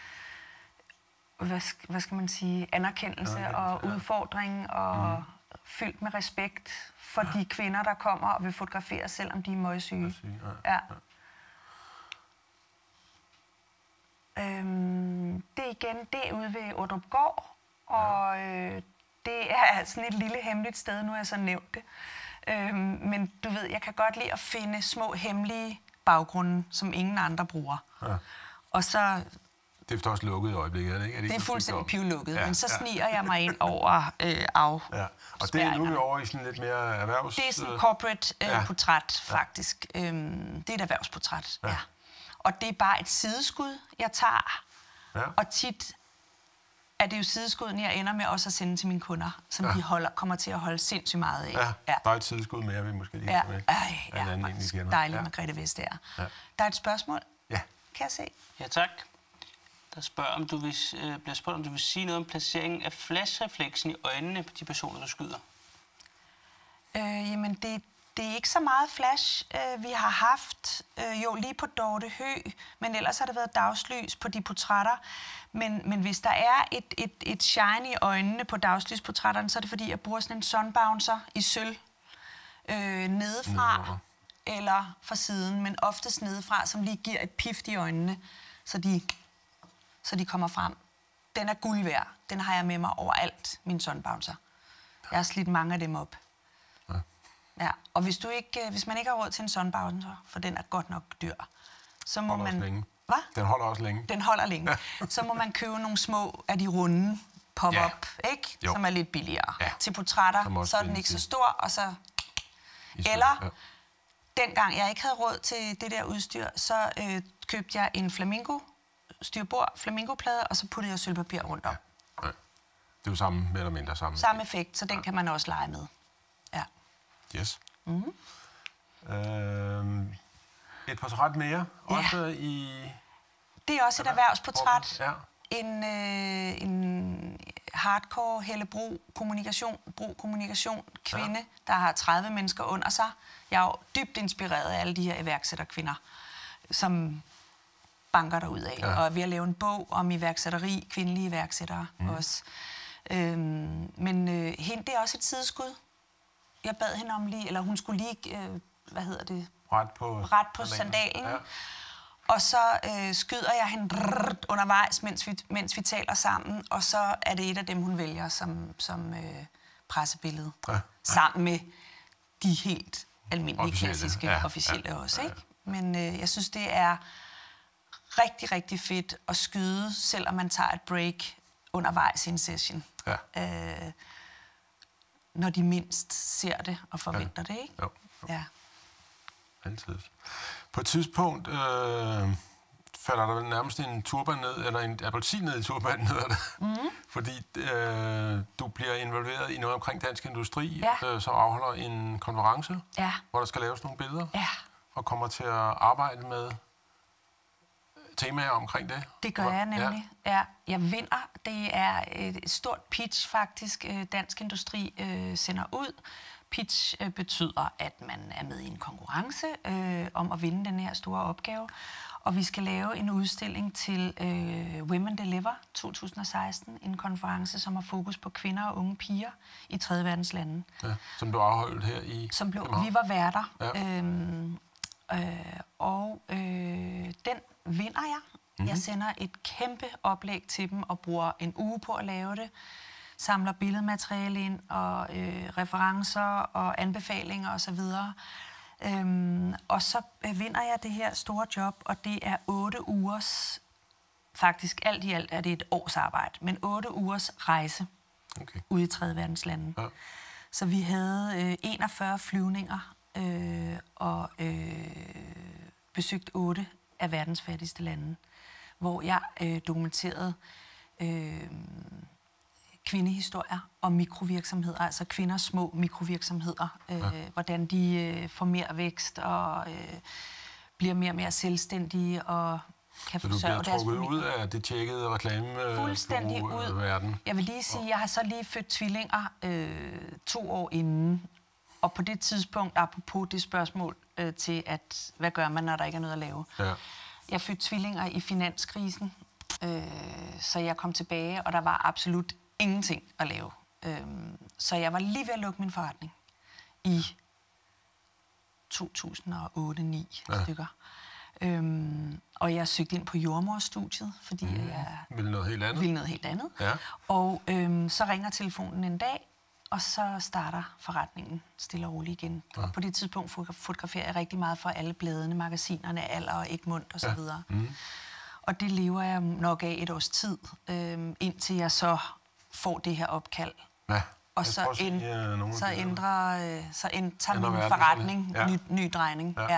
hvad skal man sige, anerkendelse og udfordring og fyldt med respekt for de kvinder, der kommer og vil fotografere, selvom de er møgsyge. Ja. Det igen, det er ude ved Ordrupgård, og det er sådan et lille hemmeligt sted, nu har jeg så nævnt det. Men du ved, jeg kan godt lide at finde små hemmelige baggrunde, som ingen andre bruger. Ja. Og så... Det er også lukket i øjeblikket, ikke? Det er fuldstændig pivlukket, men så sniger jeg mig ind over af. Ja. Og det er nu over i sådan lidt mere erhvervs... Det er sådan et corporate portræt, faktisk. Det er et erhvervsportræt, ja. Og det er bare et sideskud, jeg tager. Ja. Og tit er det jo sideskuddene, jeg ender med også at sende til mine kunder, som de kommer til at holde sindssygt meget af. Ja. Der er et sideskud mere, vi måske lige kan med. Dejligt, Margrethe Vestager. Ja. Der er et spørgsmål. Ja. Kan jeg se? Ja, tak. Der bliver spurgt, om du vil sige noget om placeringen af flashrefleksen i øjnene på de personer, du skyder. Jamen, det er ikke så meget flash, vi har haft. Jo, lige på Dorte Høeg, men ellers har det været dagslys på de portrætter. Men hvis der er et shine i øjnene på dagslυsportrætterne, så er det fordi, jeg bruger sådan en sunbouncer i sølv nedefra eller fra siden, men oftest nedefra, som lige giver et pift i øjnene, så de kommer frem. Den er guld værd. Den har jeg med mig overalt, min sunbouncer. Jeg har slidt mange af dem op. Ja, og hvis man ikke har råd til en sunbouncer, for den er godt nok dyr, så må man... Hvad? Den holder også længe. Den holder længe. Så må man købe nogle små af de runde pop-up, ikke? Jo. Som er lidt billigere. Ja. Til portrætter, så er den ikke så stor, og så... Eller, dengang jeg ikke havde råd til det der udstyr, så købte jeg en flamingoplade, og så puttede jeg sølvpapir rundt om. Ja. Det er jo samme, mere eller mindre samme. Samme effekt, så den kan man også lege med. Ja. Yes. Et portræt mere, også i... Det er også et erhvervsportræt. Ja. En hardcore Helle Bro kommunikation kvinde, der har 30 mennesker under sig. Jeg er jo dybt inspireret af alle de her iværksætterkvinder, som banker derud af. Ja. Og er ved at lave en bog om iværksætteri, kvindelige iværksættere også. Men hende, det er også et sideskud. Jeg bad hende om lige, eller hun skulle lige, ret på sandalen. Ja. Og så skyder jeg hende undervejs, mens vi taler sammen, og så er det et af dem, hun vælger som pressebillede. Ja. Sammen med de helt almindelige, klassiske, officielle også. Ikke? Men jeg synes, det er rigtig, rigtig fedt at skyde, selvom man tager et break undervejs i en session. Ja. Når de mindst ser det og forventer det, ikke? Jo. Ja. Altid. På et tidspunkt falder der vel nærmest en turban ned, eller en appelsin ned i turbanen hedder det. Fordi du bliver involveret i noget omkring Dansk Industri, som afholder en konference, hvor der skal laves nogle billeder, og kommer til at arbejde med temaer omkring det. Det gør jeg nemlig. Ja. Jeg vinder. Det er et stort pitch, faktisk, Dansk Industri sender ud. Pitch betyder, at man er med i en konkurrence om at vinde den her store opgave. Og vi skal lave en udstilling til Women Deliver 2016. En konference, som har fokus på kvinder og unge piger i 3. verdens lande. Ja, som blev afholdt her i København. Vi var værter. Ja. Den vinder jeg. Jeg sender et kæmpe oplæg til dem og bruger en uge på at lave det. Samler billedmateriale ind og referencer og anbefalinger osv. Og så vinder jeg det her store job, og det er 8 ugers, faktisk alt i alt er det et års arbejde, men 8 ugers rejse ude i 3. verdenslande. Ja. Så vi havde 41 flyvninger og besøgt 8 af verdens fattigste lande, hvor jeg dokumenterede kvindehistorier og mikrovirksomheder, altså kvinders små mikrovirksomheder, hvordan de får mere vækst og bliver mere og mere selvstændige og kan forsørge deres familie. Så du bliver trukket ud af det tjekkede reklame fuldstændig ud. Verden? Jeg vil lige sige, jeg har så lige født tvillinger 2 år inden, og på det tidspunkt, apropos det spørgsmål til, at hvad gør man, når der ikke er noget at lave? Ja. Jeg fødte tvillinger i finanskrisen, så jeg kom tilbage, og der var absolut ingenting at lave. Så jeg var lige ved at lukke min forretning i 2008-9 stykker. Og jeg søgte ind på jordemoderstudiet, fordi jeg ville noget helt andet. Ja. Og så ringer telefonen en dag, og så starter forretningen stille og roligt igen. Ja. Og på det tidspunkt fotograferer jeg rigtig meget for alle bladene, magasinerne, Alder og Egmont og så videre. Og det lever jeg nok af et års tid, indtil jeg så får det her opkald. Ja. Og så tager min forretning ny drejning. Ja.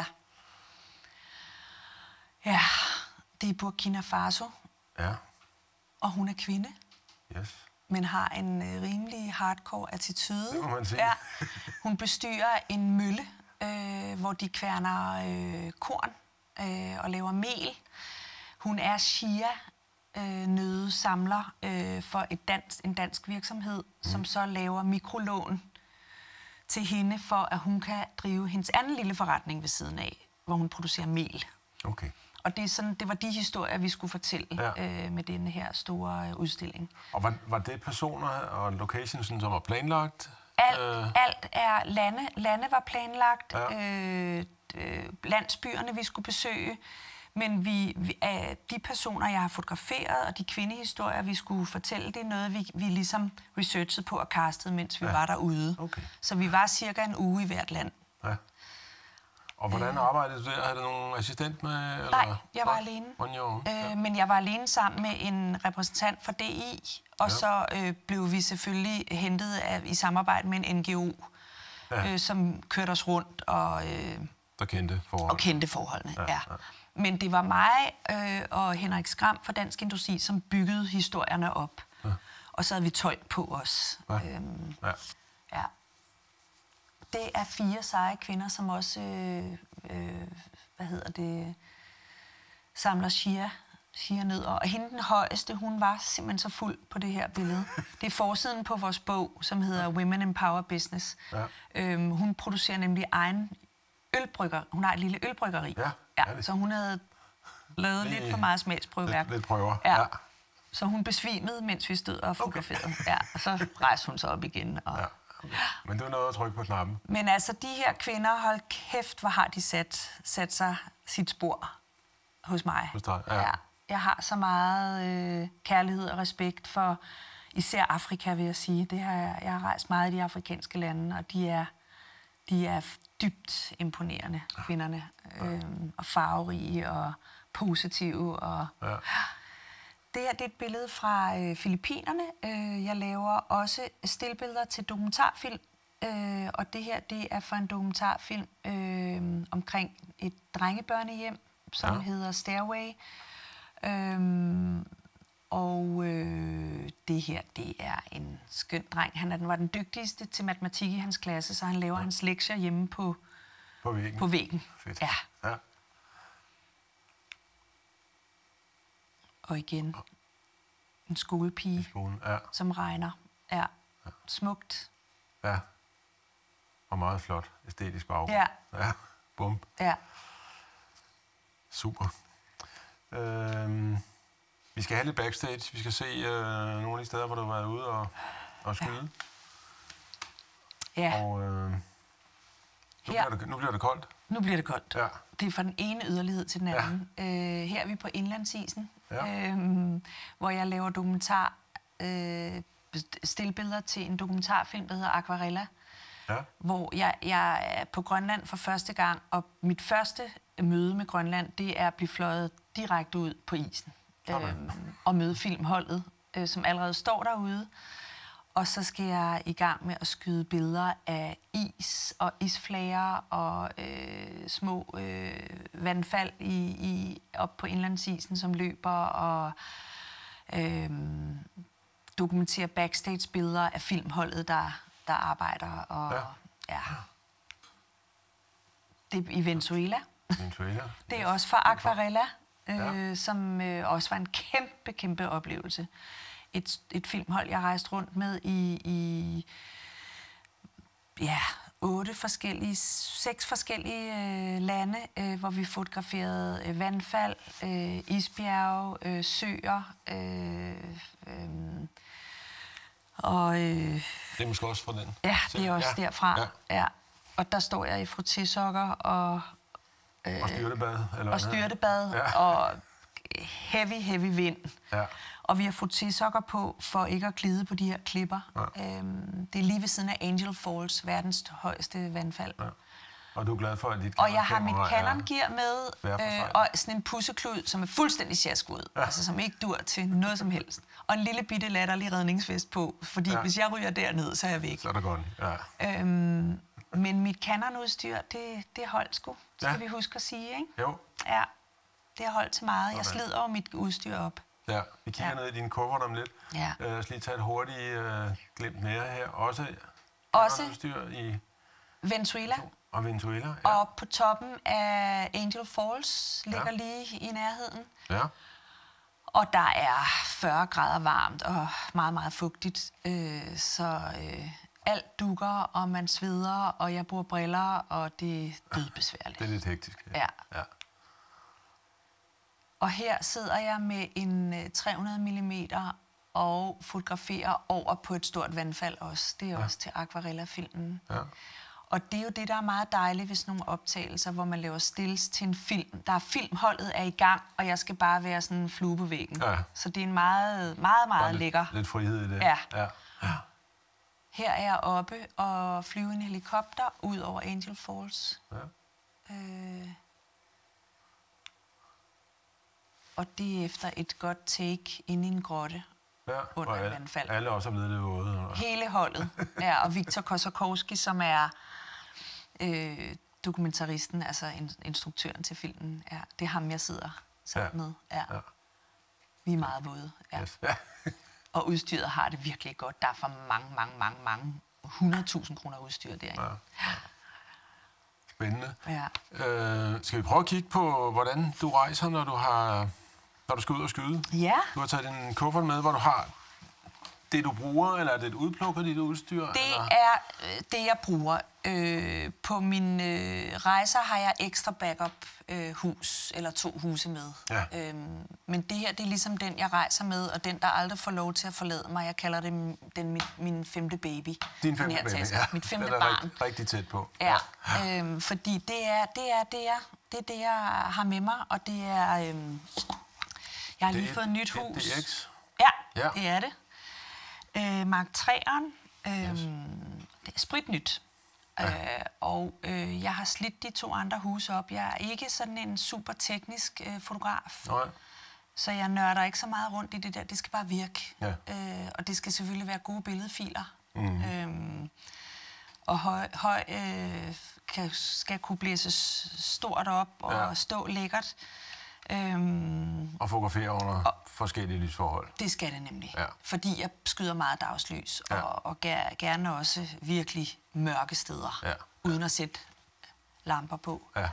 Ja, det er Burkina Faso. Ja. Og hun er kvinde. Yes. Men har en rimelig hardcore attitude. Det må man sige. Ja. Hun bestyrer en mølle, hvor de kværner korn og laver mel. Hun er shia-nødesamler for en dansk virksomhed, som så laver mikrolån til hende, for at hun kan drive hendes anden lille forretning ved siden af, hvor hun producerer mel. Okay. Og det var de historier, vi skulle fortælle med denne her store udstilling. Og var det personer og locations, som var planlagt? Alt er lande. Lande var planlagt. Ja. Landsbyerne, vi skulle besøge. Men de personer, jeg har fotograferet, og de kvindehistorier, vi skulle fortælle, det er noget, vi ligesom researchede på og castede, mens vi var derude. Okay. Så vi var cirka en uge i hvert land. Ja. Og hvordan arbejdede du der? Havde du nogen assistent med? Eller? Nej, jeg var alene. Men jeg var alene sammen med en repræsentant for DI, og så blev vi selvfølgelig hentet i samarbejde med en NGO, som kørte os rundt og kendte forholdene. Ja. Men det var mig og Henrik Skram fra Dansk Industri, som byggede historierne op. Ja. Og så havde vi tolk på os. Ja. Det er 4 seje kvinder, som også samler chia-nødder. Og hende den højeste, hun var simpelthen så fuld på det her billede. Det er forsiden på vores bog, som hedder Women in Power Business. Ja. Hun producerer nemlig egen ølbrygger. Hun har et lille ølbryggeri. Ja, så hun havde lavet lidt for meget smagsprøveværk. Lidt prøver. Ja. Så hun besvimede, mens vi stod og fotograferede. Ja, og så rejste hun sig op igen. Og Men det var noget at trykke på knappen. Men altså, de her kvinder, hold kæft, hvor har de sat sig sit spor hos mig. Hos dig, ja. Jeg har så meget kærlighed og respekt for især Afrika, vil jeg sige. Jeg har rejst meget i de afrikanske lande, og de er dybt imponerende, kvinderne. Og farverige og positive. Og det her det er et billede fra Filippinerne. Jeg laver også stillbilleder til dokumentarfilm. Og det her det er fra en dokumentarfilm omkring et drengebørnehjem, som hedder Stairway. Det her, det er en skøn dreng. Han var den dygtigste til matematik i hans klasse, så han laver hans lektier hjemme på væggen. Fedt. Ja. Og igen, en skolepige, som regner. Ja, smukt. Ja, og meget flot æstetisk baggrund. Ja. Bum. Ja. Super. Vi skal have lidt backstage. Vi skal se nogle af de steder, hvor du har været ude og skyde. Ja. Og nu bliver det koldt. Nu bliver det koldt. Ja. Det er fra den ene yderlighed til den anden. Her er vi på indlandsisen, hvor jeg laver dokumentar, stillbilleder til en dokumentarfilm, der hedder Aquarella. Ja. Hvor jeg er på Grønland for første gang, og mit første møde med Grønland, det er at blive fløjet direkte ud på isen. Og møde filmholdet, som allerede står derude. Og så skal jeg i gang med at skyde billeder af is og isflager og små vandfald op på indlandsisen, som løber, og dokumentere backstage-billeder af filmholdet, der arbejder. Og, det er i Venezuela. Det er også for Aquarella, som også var en kæmpe oplevelse. Et filmhold, jeg rejste rundt med i 6 forskellige lande, hvor vi fotograferede vandfald, isbjerge, søer. Det er måske også fra den? Ja, det er også derfra. Ja. Og der står jeg i frottésokker og styrtebad. Og styrtebad og heavy vind. Ja. Og vi har frottésokker på for ikke at glide på de her klipper. Ja. Det er lige ved siden af Angel Falls, verdens højeste vandfald. Ja. Og du er glad for, at dit og jeg har mit Canon-gear med, og sådan en pusseklud, som er fuldstændig sjaskud, altså som ikke dur til noget som helst. Og en lille bitte latterlig redningsvest på, fordi hvis jeg ryger derned, så er jeg væk. Så er det godt, men mit Canon-udstyr, det holdt sgu, skal vi huske at sige, ikke? Jo. Ja, det har holdt til meget. Jeg slider over mit udstyr op. Ja, vi kigger ned i din kuffert om lidt. Ja. Jeg skal lige tage et hurtigt glimt mere her. Også udstyr i Venezuela. Og Venezuela, Og på toppen af Angel Falls ligger lige i nærheden. Ja. Og der er 40 grader varmt og meget fugtigt. Så alt dukker, og man sveder, og jeg bruger briller, og det er dødbesværligt. Det er lidt hektisk. Ja. Og her sidder jeg med en 300 mm og fotograferer over på et stort vandfald også. Det er også til Aquarella-filmen. Ja. Og det er jo det, der er meget dejligt ved sådan nogle optagelser, hvor man laver stills til en film. Der er filmholdet er i gang, og jeg skal bare være sådan en flue på væggen. Ja. Så det er en meget lækker. Lidt frihed i det. Ja. Her er jeg oppe og flyver en helikopter ud over Angel Falls. Ja. Og det er efter et godt take inde i en grotte under et vandfald. Alle også er blevet lidt våde. Hele holdet. Ja, og Viktor Kosakowski, som er dokumentaristen, altså instruktøren til filmen. Ja, det er ham, jeg sidder sammen med. Ja. Vi er meget våde. Ja. Yes. Og udstyret har det virkelig godt. Der er for mange 100.000 kroner udstyr derinde. Ja. Spændende. Ja. Skal vi prøve at kigge på, hvordan du rejser, når du skal ud og skyde? Ja. Du har taget en kuffert med, hvor du har det, du bruger, eller er det et udpluk af dit udstyr? Det er det, jeg bruger. På mine rejser har jeg ekstra backup-hus, eller 2 huse med. Ja. Men det her, det er ligesom den, jeg rejser med, og den, der aldrig får lov til at forlade mig. Jeg kalder det min 5. baby. Din 5. baby, ja. Mit 5. barn. Rigtig tæt på. Ja, fordi det er det, jeg har med mig, og det er... jeg har lige fået et nyt hus. DX? Ja, det er det. Mark 3'eren. Det er spritnyt. Og jeg har slidt de 2 andre huse op. Jeg er ikke sådan en super teknisk fotograf. Nej. Så jeg nørder ikke så meget rundt i det der. Det skal bare virke. Ja. Og det skal selvfølgelig være gode billedfiler. Mm-hmm. Og høj skal kunne blæses stort op og stå lækkert. Og fotografere under forskellige lysforhold. Det skal det nemlig. Ja. Fordi jeg skyder meget dagslys, og gerne også virkelig mørke steder, uden at sætte lamper på. Ja.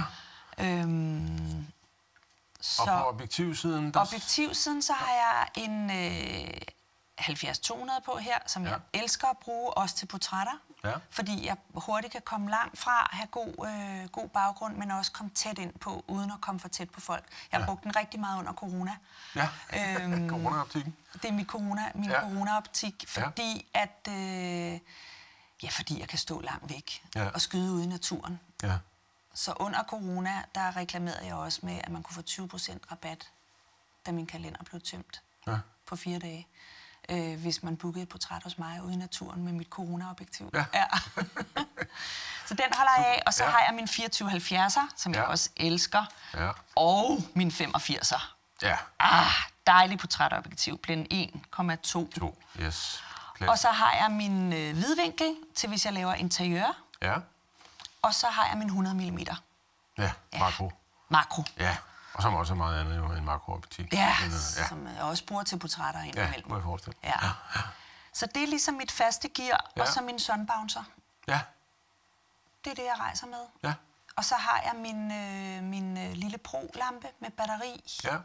Så og på objektivsiden? Objektivsiden, så har jeg en 70-200 på her, som jeg elsker at bruge, også til portrætter. Ja. Fordi jeg hurtigt kan komme langt fra, have god baggrund, men også komme tæt ind på, uden at komme for tæt på folk. Jeg har brugt den rigtig meget under corona. Ja, corona-optikken. Det er min corona-optik, fordi fordi jeg kan stå langt væk og skyde ude i naturen. Ja. Så under corona, der reklamerede jeg også med, at man kunne få 20% rabat, da min kalender blev tømt på 4 dage. Hvis man bookede et portræt hos mig ude i naturen med mit corona-objektiv. Ja. Så den holder jeg af, og så har jeg min 24-70'er, som jeg også elsker, og min 85'er. Ja. Dejlig portrætobjektiv, blind 1,2. Yes. Og så har jeg min hvidvinkel til, hvis jeg laver interiør. Ja. Og så har jeg min 100 mm. Ja, makro. Makro. Ja, og som også er meget andet jo en makrooptik. Ja, som jeg også bruger til portrætter indimellem. Ja, må jeg forestille. Ja. Så det er ligesom mit faste gear, og så min sunbouncer. Ja. Det er det, jeg rejser med. Ja. Og så har jeg min lille Pro-lampe med batteri. Ja.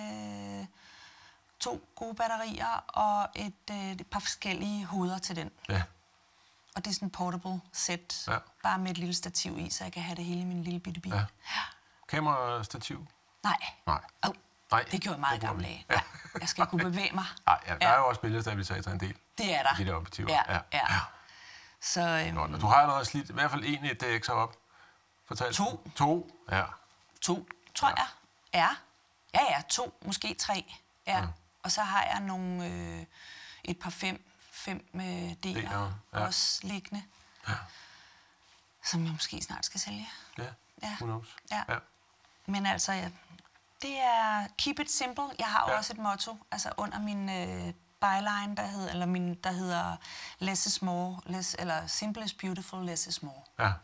2 gode batterier og et par forskellige hoveder til den. Ja. Og det er sådan en portable set, bare med et lille stativ i, så jeg kan have det hele i min lille bitte bil. Ja. Kamerastativ? Nej. Nej. Nej, det gjorde jeg meget i gamle dage. Ja. Jeg skal kunne bevæge mig. Nej, der er jo også billedstabilisator en del. Det er der. De der objektiver. Ja. Så, Nå, du har allerede slidt i hvert fald en DX'er op. Fortalt. 2? Ja. 2, tror jeg. Ja, 2, måske 3. Ja. Og så har jeg nogle, et par 5 deler også liggende, som jeg måske snart skal sælge. Ja, who knows. Ja. Men altså, det er keep it simple. Jeg har også et motto, altså under min byline, der hedder less is more, eller simple is beautiful, less is more. Ja.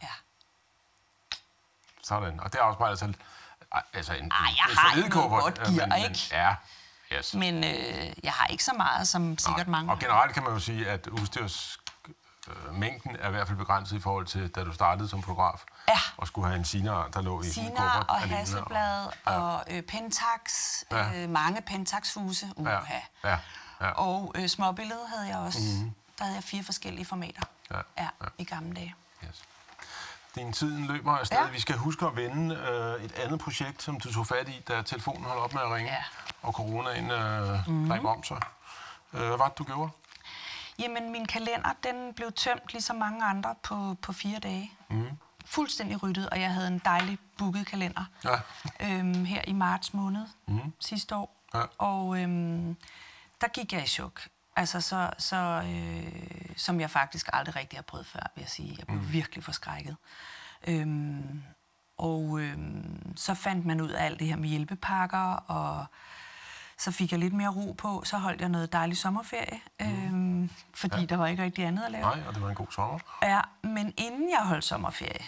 Sådan, og det afspejler sig altså en jeg har jo noget godt gear, ikke? Ja. Yes. Men jeg har ikke så meget, som sikkert mange. Og generelt kan man jo sige, at udstyrsmængden er i hvert fald begrænset i forhold til, da du startede som fotograf. Ja. Og skulle have en Sinar, der lå i sin kuffert. Sinar og Hasselblad og Pentax. Mange Pentax-huse. Og småbillede havde jeg også. Der havde jeg 4 forskellige formater i gamle dage. Yes. Tiden løber afsted. Vi skal huske at vende et andet projekt, som du tog fat i, da telefonen holdt op med at ringe, og coronaen greb om sig. Hvad var det, du gjorde? Jamen, min kalender, den blev tømt ligesom mange andre på 4 dage. Fuldstændig ryddet, og jeg havde en dejlig booket kalender her i marts måned sidste år. Ja. Og der gik jeg i chok. Altså, som jeg faktisk aldrig rigtig har prøvet før, vil jeg sige. Jeg blev virkelig forskrækket. Så fandt man ud af alt det her med hjælpepakker, og så fik jeg lidt mere ro på. Så holdt jeg noget dejlig sommerferie, fordi der var ikke rigtig andet at lave. Nej, og det var en god sommer. Ja, men inden jeg holdt sommerferie,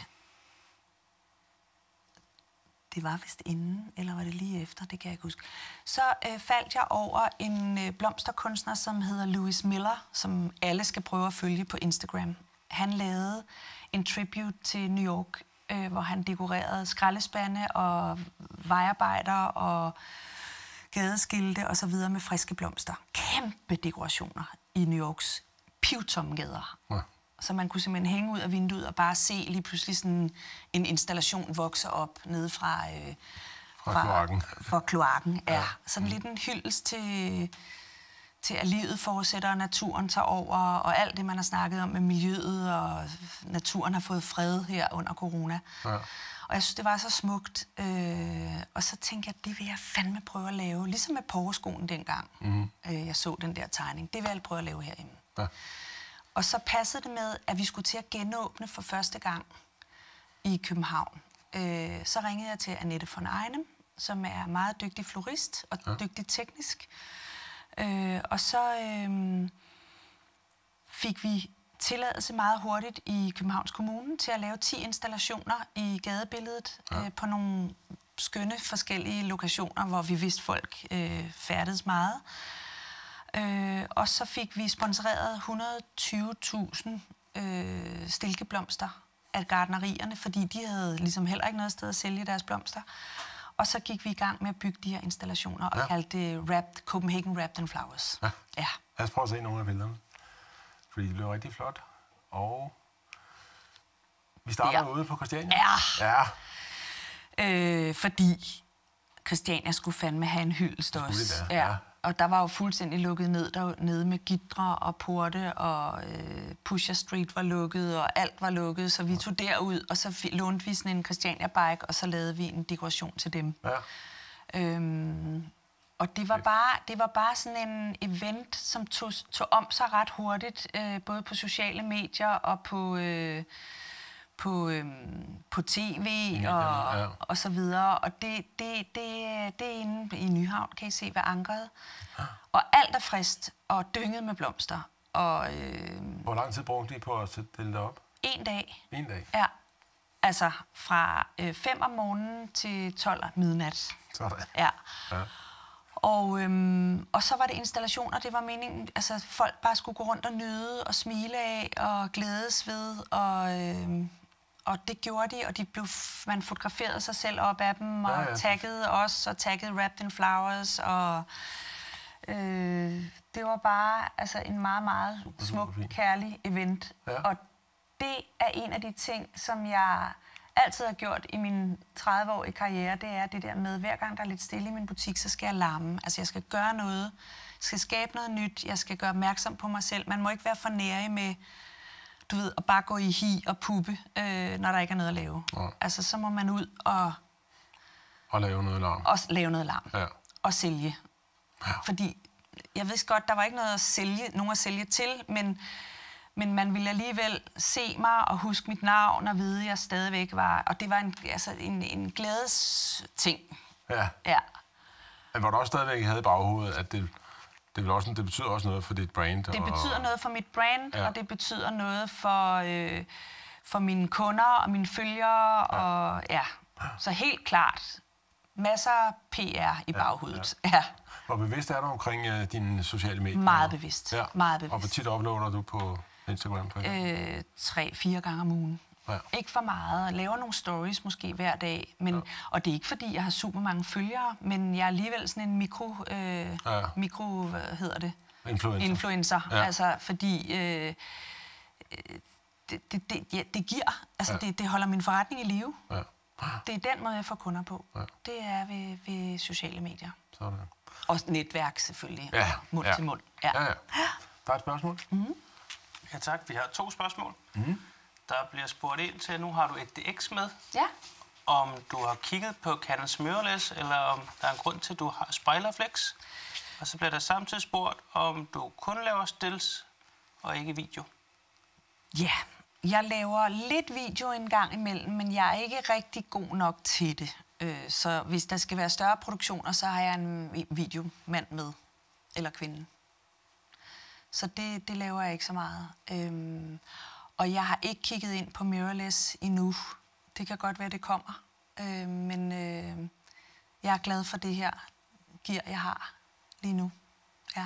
det var vist inden, eller var det lige efter, det kan jeg ikke huske, så faldt jeg over en blomsterkunstner, som hedder Louis Miller, som alle skal prøve at følge på Instagram. Han lavede en tribute til New York, hvor han dekorerede skraldespande og vejarbejder og gadeskilte og så videre med friske blomster. Kæmpe dekorationer i New Yorks pivtomme gader. Ja. Så man kunne simpelthen hænge ud af vinduet og bare se lige pludselig sådan en installation vokse op nede fra kloakken. Fra kloakken, ja. Sådan lidt en hyldest til at livet fortsætter, og naturen tager over, og alt det, man har snakket om med miljøet, og naturen har fået fred her under corona. Ja. Og jeg synes, det var så smukt. Og så tænkte jeg, det vil jeg fandme prøve at lave. Ligesom med porreskoen dengang, jeg så den der tegning. Det vil jeg prøve at lave herinde. Ja. Og så passede det med, at vi skulle til at genåbne for første gang i København. Så ringede jeg til Annette von Einem, som er meget dygtig florist og dygtig teknisk. Og så fik vi tilladelse meget hurtigt i Københavns Kommune til at lave 10 installationer i gadebilledet på nogle skønne forskellige lokationer, hvor vi vidste folk færdedes meget. Og så fik vi sponsoreret 120.000 stilkeblomster af gartnerierne, fordi de havde ligesom heller ikke noget sted at sælge deres blomster. Og så gik vi i gang med at bygge de her installationer og kaldte det Copenhagen Wrapped in Flowers. Ja. Lad os prøve at se nogle af billederne. Fordi det blev rigtig flot. Og vi starter ude på Christiania. Ja. Fordi Christiania skulle fandme have en hyldest også. Ja. Og der var jo fuldstændig lukket ned dernede med gitre og porte, og Pusher Street var lukket, og alt var lukket. Så vi tog derud, og så lånte vi sådan en Christiania-bike, og så lavede vi en dekoration til dem. Ja. Og det var bare sådan en event, som tog om sig ret hurtigt, både på sociale medier og på tv og så videre. Og det er inde i Nyhavn, kan I se, ved ankeret. Og alt er frist og dynget med blomster. Og, hvor lang tid brugte I på at stille det op? 1 dag. 1 dag? Ja. Altså fra 5 om morgenen til 12 midnat. Sådan. Ja. Og så var det installationer, det var meningen, altså folk bare skulle gå rundt og nyde og smile af og glædes ved, og det gjorde de, og man fotograferede sig selv op af dem, og taggede os, og taggede Wrapped in Flowers, og det var bare altså en meget, meget smuk, kærlig event. Ja. Og det er en af de ting, som jeg altid har gjort i min 30-årige karriere, det er det der med, hver gang der er lidt stille i min butik, så skal jeg larme. Altså jeg skal gøre noget, jeg skal skabe noget nyt, jeg skal gøre opmærksom på mig selv. Man må ikke være for nærig med, du ved, at bare gå i hi og puppe, når der ikke er noget at lave. Ja. Altså så må man ud og lave noget larm. Og lave noget larm. Ja. Og sælge. Ja. Fordi jeg vidste godt, der var ikke nogen at sælge til, men man ville alligevel se mig og huske mit navn og vide, at jeg stadigvæk var. Og det var en glædesting. Ja. Ja. Men hvor du også stadigvæk havde i baghovedet, at det betyder også noget for dit brand? Det betyder noget for mit brand, og det betyder noget for mine kunder og mine følgere. Og, så helt klart, masser af PR i baghovedet. Ja. Hvor bevidst er du omkring dine sociale medier? Meget bevidst. Ja. Meget bevidst. Og hvor tit uploader du på Instagram? 3-4 gange om ugen. Ja. Ikke for meget. Jeg laver nogle stories måske hver dag. Men, og det er ikke, fordi jeg har super mange følgere, men jeg er alligevel sådan en hvad hedder det? Influencer. Ja. Altså, fordi det giver. Altså, det holder min forretning i live. Ja. Det er den måde, jeg får kunder på. Ja. Det er ved sociale medier. Sådan. Og netværk selvfølgelig. Ja. Mund til mund. Ja. Der er et spørgsmål. Mm-hmm. Ja tak, vi har 2 spørgsmål. Mm-hmm. Der bliver spurgt ind til, nu har du et DX med. Ja. Om du har kigget på Canons mirrorless, eller om der er en grund til, at du har spejlerflex. Og så bliver der samtidig spurgt, om du kun laver stills og ikke video. Ja, jeg laver lidt video en gang imellem, men jeg er ikke rigtig god nok til det. Så hvis der skal være større produktioner, så har jeg en videomand med, eller kvinde. Så det laver jeg ikke så meget. Og jeg har ikke kigget ind på mirrorless endnu. Det kan godt være, det kommer. Men jeg er glad for det her gear, jeg har lige nu. Ja.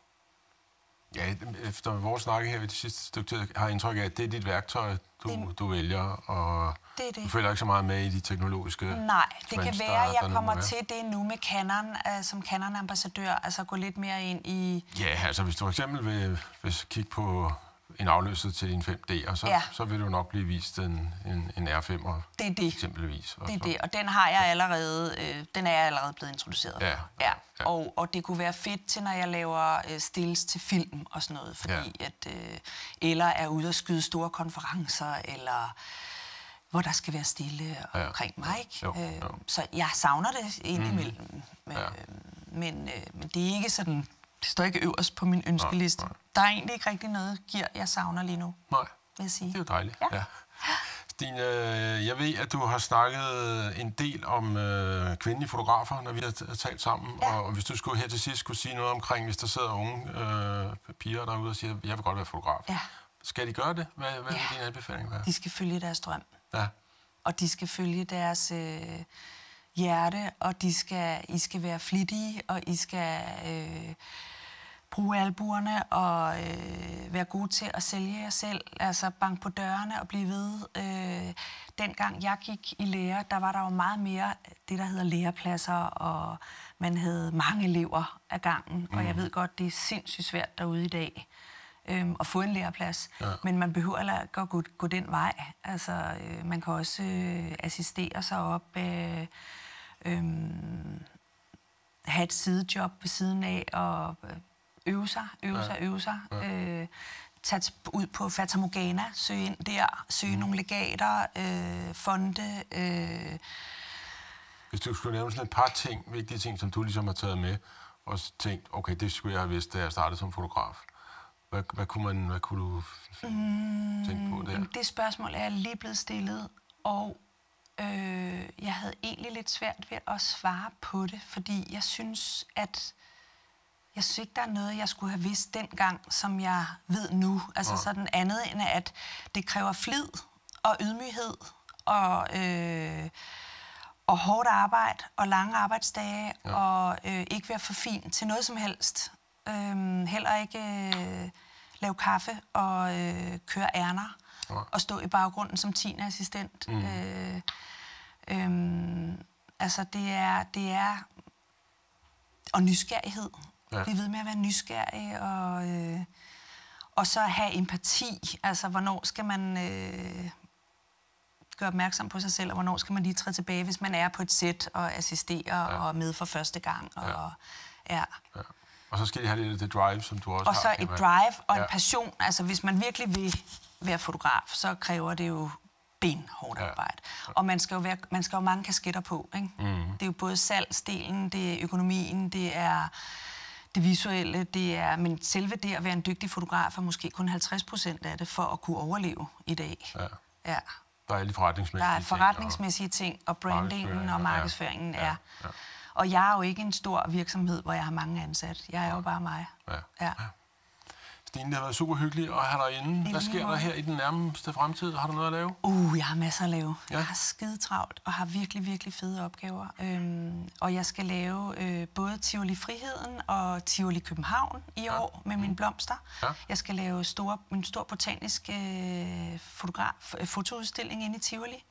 Ja, efter vores snakke her ved det sidste stykke tid, har jeg indtryk af, at det er dit værktøj, du vælger, og du følger ikke så meget med i de teknologiske Nej, det kan være, at jeg kommer til det nu med Canon, som Canon-ambassadør, altså gå lidt mere ind i... Ja, altså hvis du for eksempel vil kigge på en afløser til din 5D, så vil du nok blive vist en R5'er. Det er det. Eksempelvis. Det er det, og den har jeg allerede, den er jeg allerede blevet introduceret for. Ja. Og det kunne være fedt til, når jeg laver stills til film og sådan noget, fordi at eller er ude at skyde store konferencer, eller hvor der skal være stille omkring mig, ikke? Jo. Så jeg savner det indimellem. Men det er ikke sådan, det står ikke øverst på min ønskeliste. Nej. Der er egentlig ikke rigtig noget gear, jeg savner lige nu. Nej, vil jeg sige. Det er jo dejligt. Ja. Stine, jeg ved, at du har snakket en del om kvindelige fotografer, når vi har talt sammen. Ja. Og hvis du her til sidst skulle sige noget omkring, hvis der sidder unge piger derude og siger, jeg vil godt være fotograf. Ja. Skal de gøre det? Hvad vil din anbefaling være? De skal følge deres drøm. Ja. Og de skal følge deres hjerte, og I skal være flittige, og I skal bruge albuerne og være gode til at sælge jer selv, altså banke på dørene og blive ved. Dengang jeg gik i lære, der var der jo meget mere det, der hedder lærepladser, og man havde mange elever ad gangen, og jeg ved godt, det er sindssygt svært derude i dag at få en læreplads, men man behøver heller ikke at gå den vej. Altså, man kan også assistere sig op have et sidejob ved siden af og øve sig. Tage ud på Fata Morgana, søge ind der, søge nogle legater, fonde. Hvis du skulle nævne sådan et par ting, vigtige ting, som du ligesom har taget med, og tænkt, okay, det skulle jeg have vidst, da jeg startede som fotograf. Hvad kunne du tænke på der? Det spørgsmål er lige blevet stillet, og jeg havde egentlig lidt svært ved at svare på det, fordi jeg synes ikke, der er noget, jeg skulle have vidst dengang, som jeg ved nu. Altså sådan andet end, at det kræver flid og ydmyghed og hårdt arbejde og lange arbejdsdage og ikke være for fin til noget som helst. Heller ikke lave kaffe og køre ærner og stå i baggrunden som 10. assistent. Altså det er og nysgerrighed. Blive ved med at være nysgerrig og så have empati. Altså hvornår skal man gøre opmærksom på sig selv, og hvornår skal man lige træde tilbage, hvis man er på et sæt og assisterer og med for første gang. Og så skal de have lidt det drive, som du også har. Og så et drive og en passion. Altså hvis man virkelig vil være fotograf, så kræver det jo benhårdt arbejde. Og man skal jo have mange kasketter på. Ikke? Det er jo både salgsdelen, det er økonomien, det er det visuelle, men selve det at være en dygtig fotograf er måske kun 50% af det, for at kunne overleve i dag. Ja. Der er alle forretningsmæssige ting, og brandingen og markedsføringen er. Og jeg er jo ikke en stor virksomhed, hvor jeg har mange ansat. Jeg er jo bare mig. Stine, det har været super hyggeligt at have dig inde. Hvad sker der her i den nærmeste fremtid? Har du noget at lave? Jeg har masser at lave. Jeg har skide travlt og har virkelig, virkelig fede opgaver. Og jeg skal lave både Tivoli Friheden og Tivoli København i år med mine blomster. Jeg skal lave en stor botanisk fotoudstilling inde i Tivoli.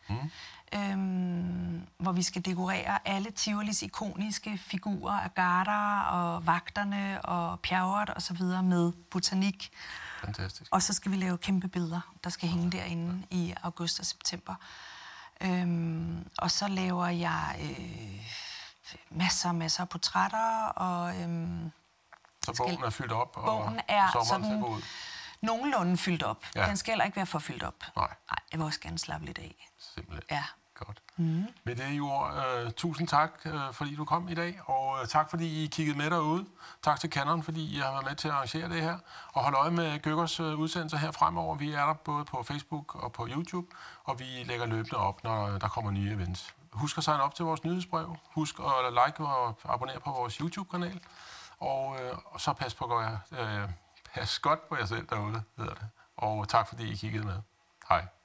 Hvor vi skal dekorere alle Tivolis ikoniske figurer af garder og vagterne og Pjerrot og så videre med botanik. Fantastisk. Og så skal vi lave kæmpe billeder, der skal hænge derinde i august og september. Og så laver jeg masser af portrætter. Og, så bogen er fyldt op, bogen er sådan nogenlunde fyldt op. Den skal heller ikke være for fyldt op. Nej, jeg vil også gerne slappe lidt af. Simpelthen. Ja. Godt. Med det ord, tusind tak, fordi du kom i dag, og tak, fordi I kiggede med derude. Tak til Canon, fordi I har været med til at arrangere det her. Og hold øje med Gykkers udsendelser her fremover. Vi er der både på Facebook og på YouTube, og vi lægger løbende op, når der kommer nye events. Husk at signe op til vores nyhedsbrev. Husk at like og abonnere på vores YouTube-kanal. Og så pas godt på jer selv derude, hedder det. Og tak, fordi I kiggede med. Hej.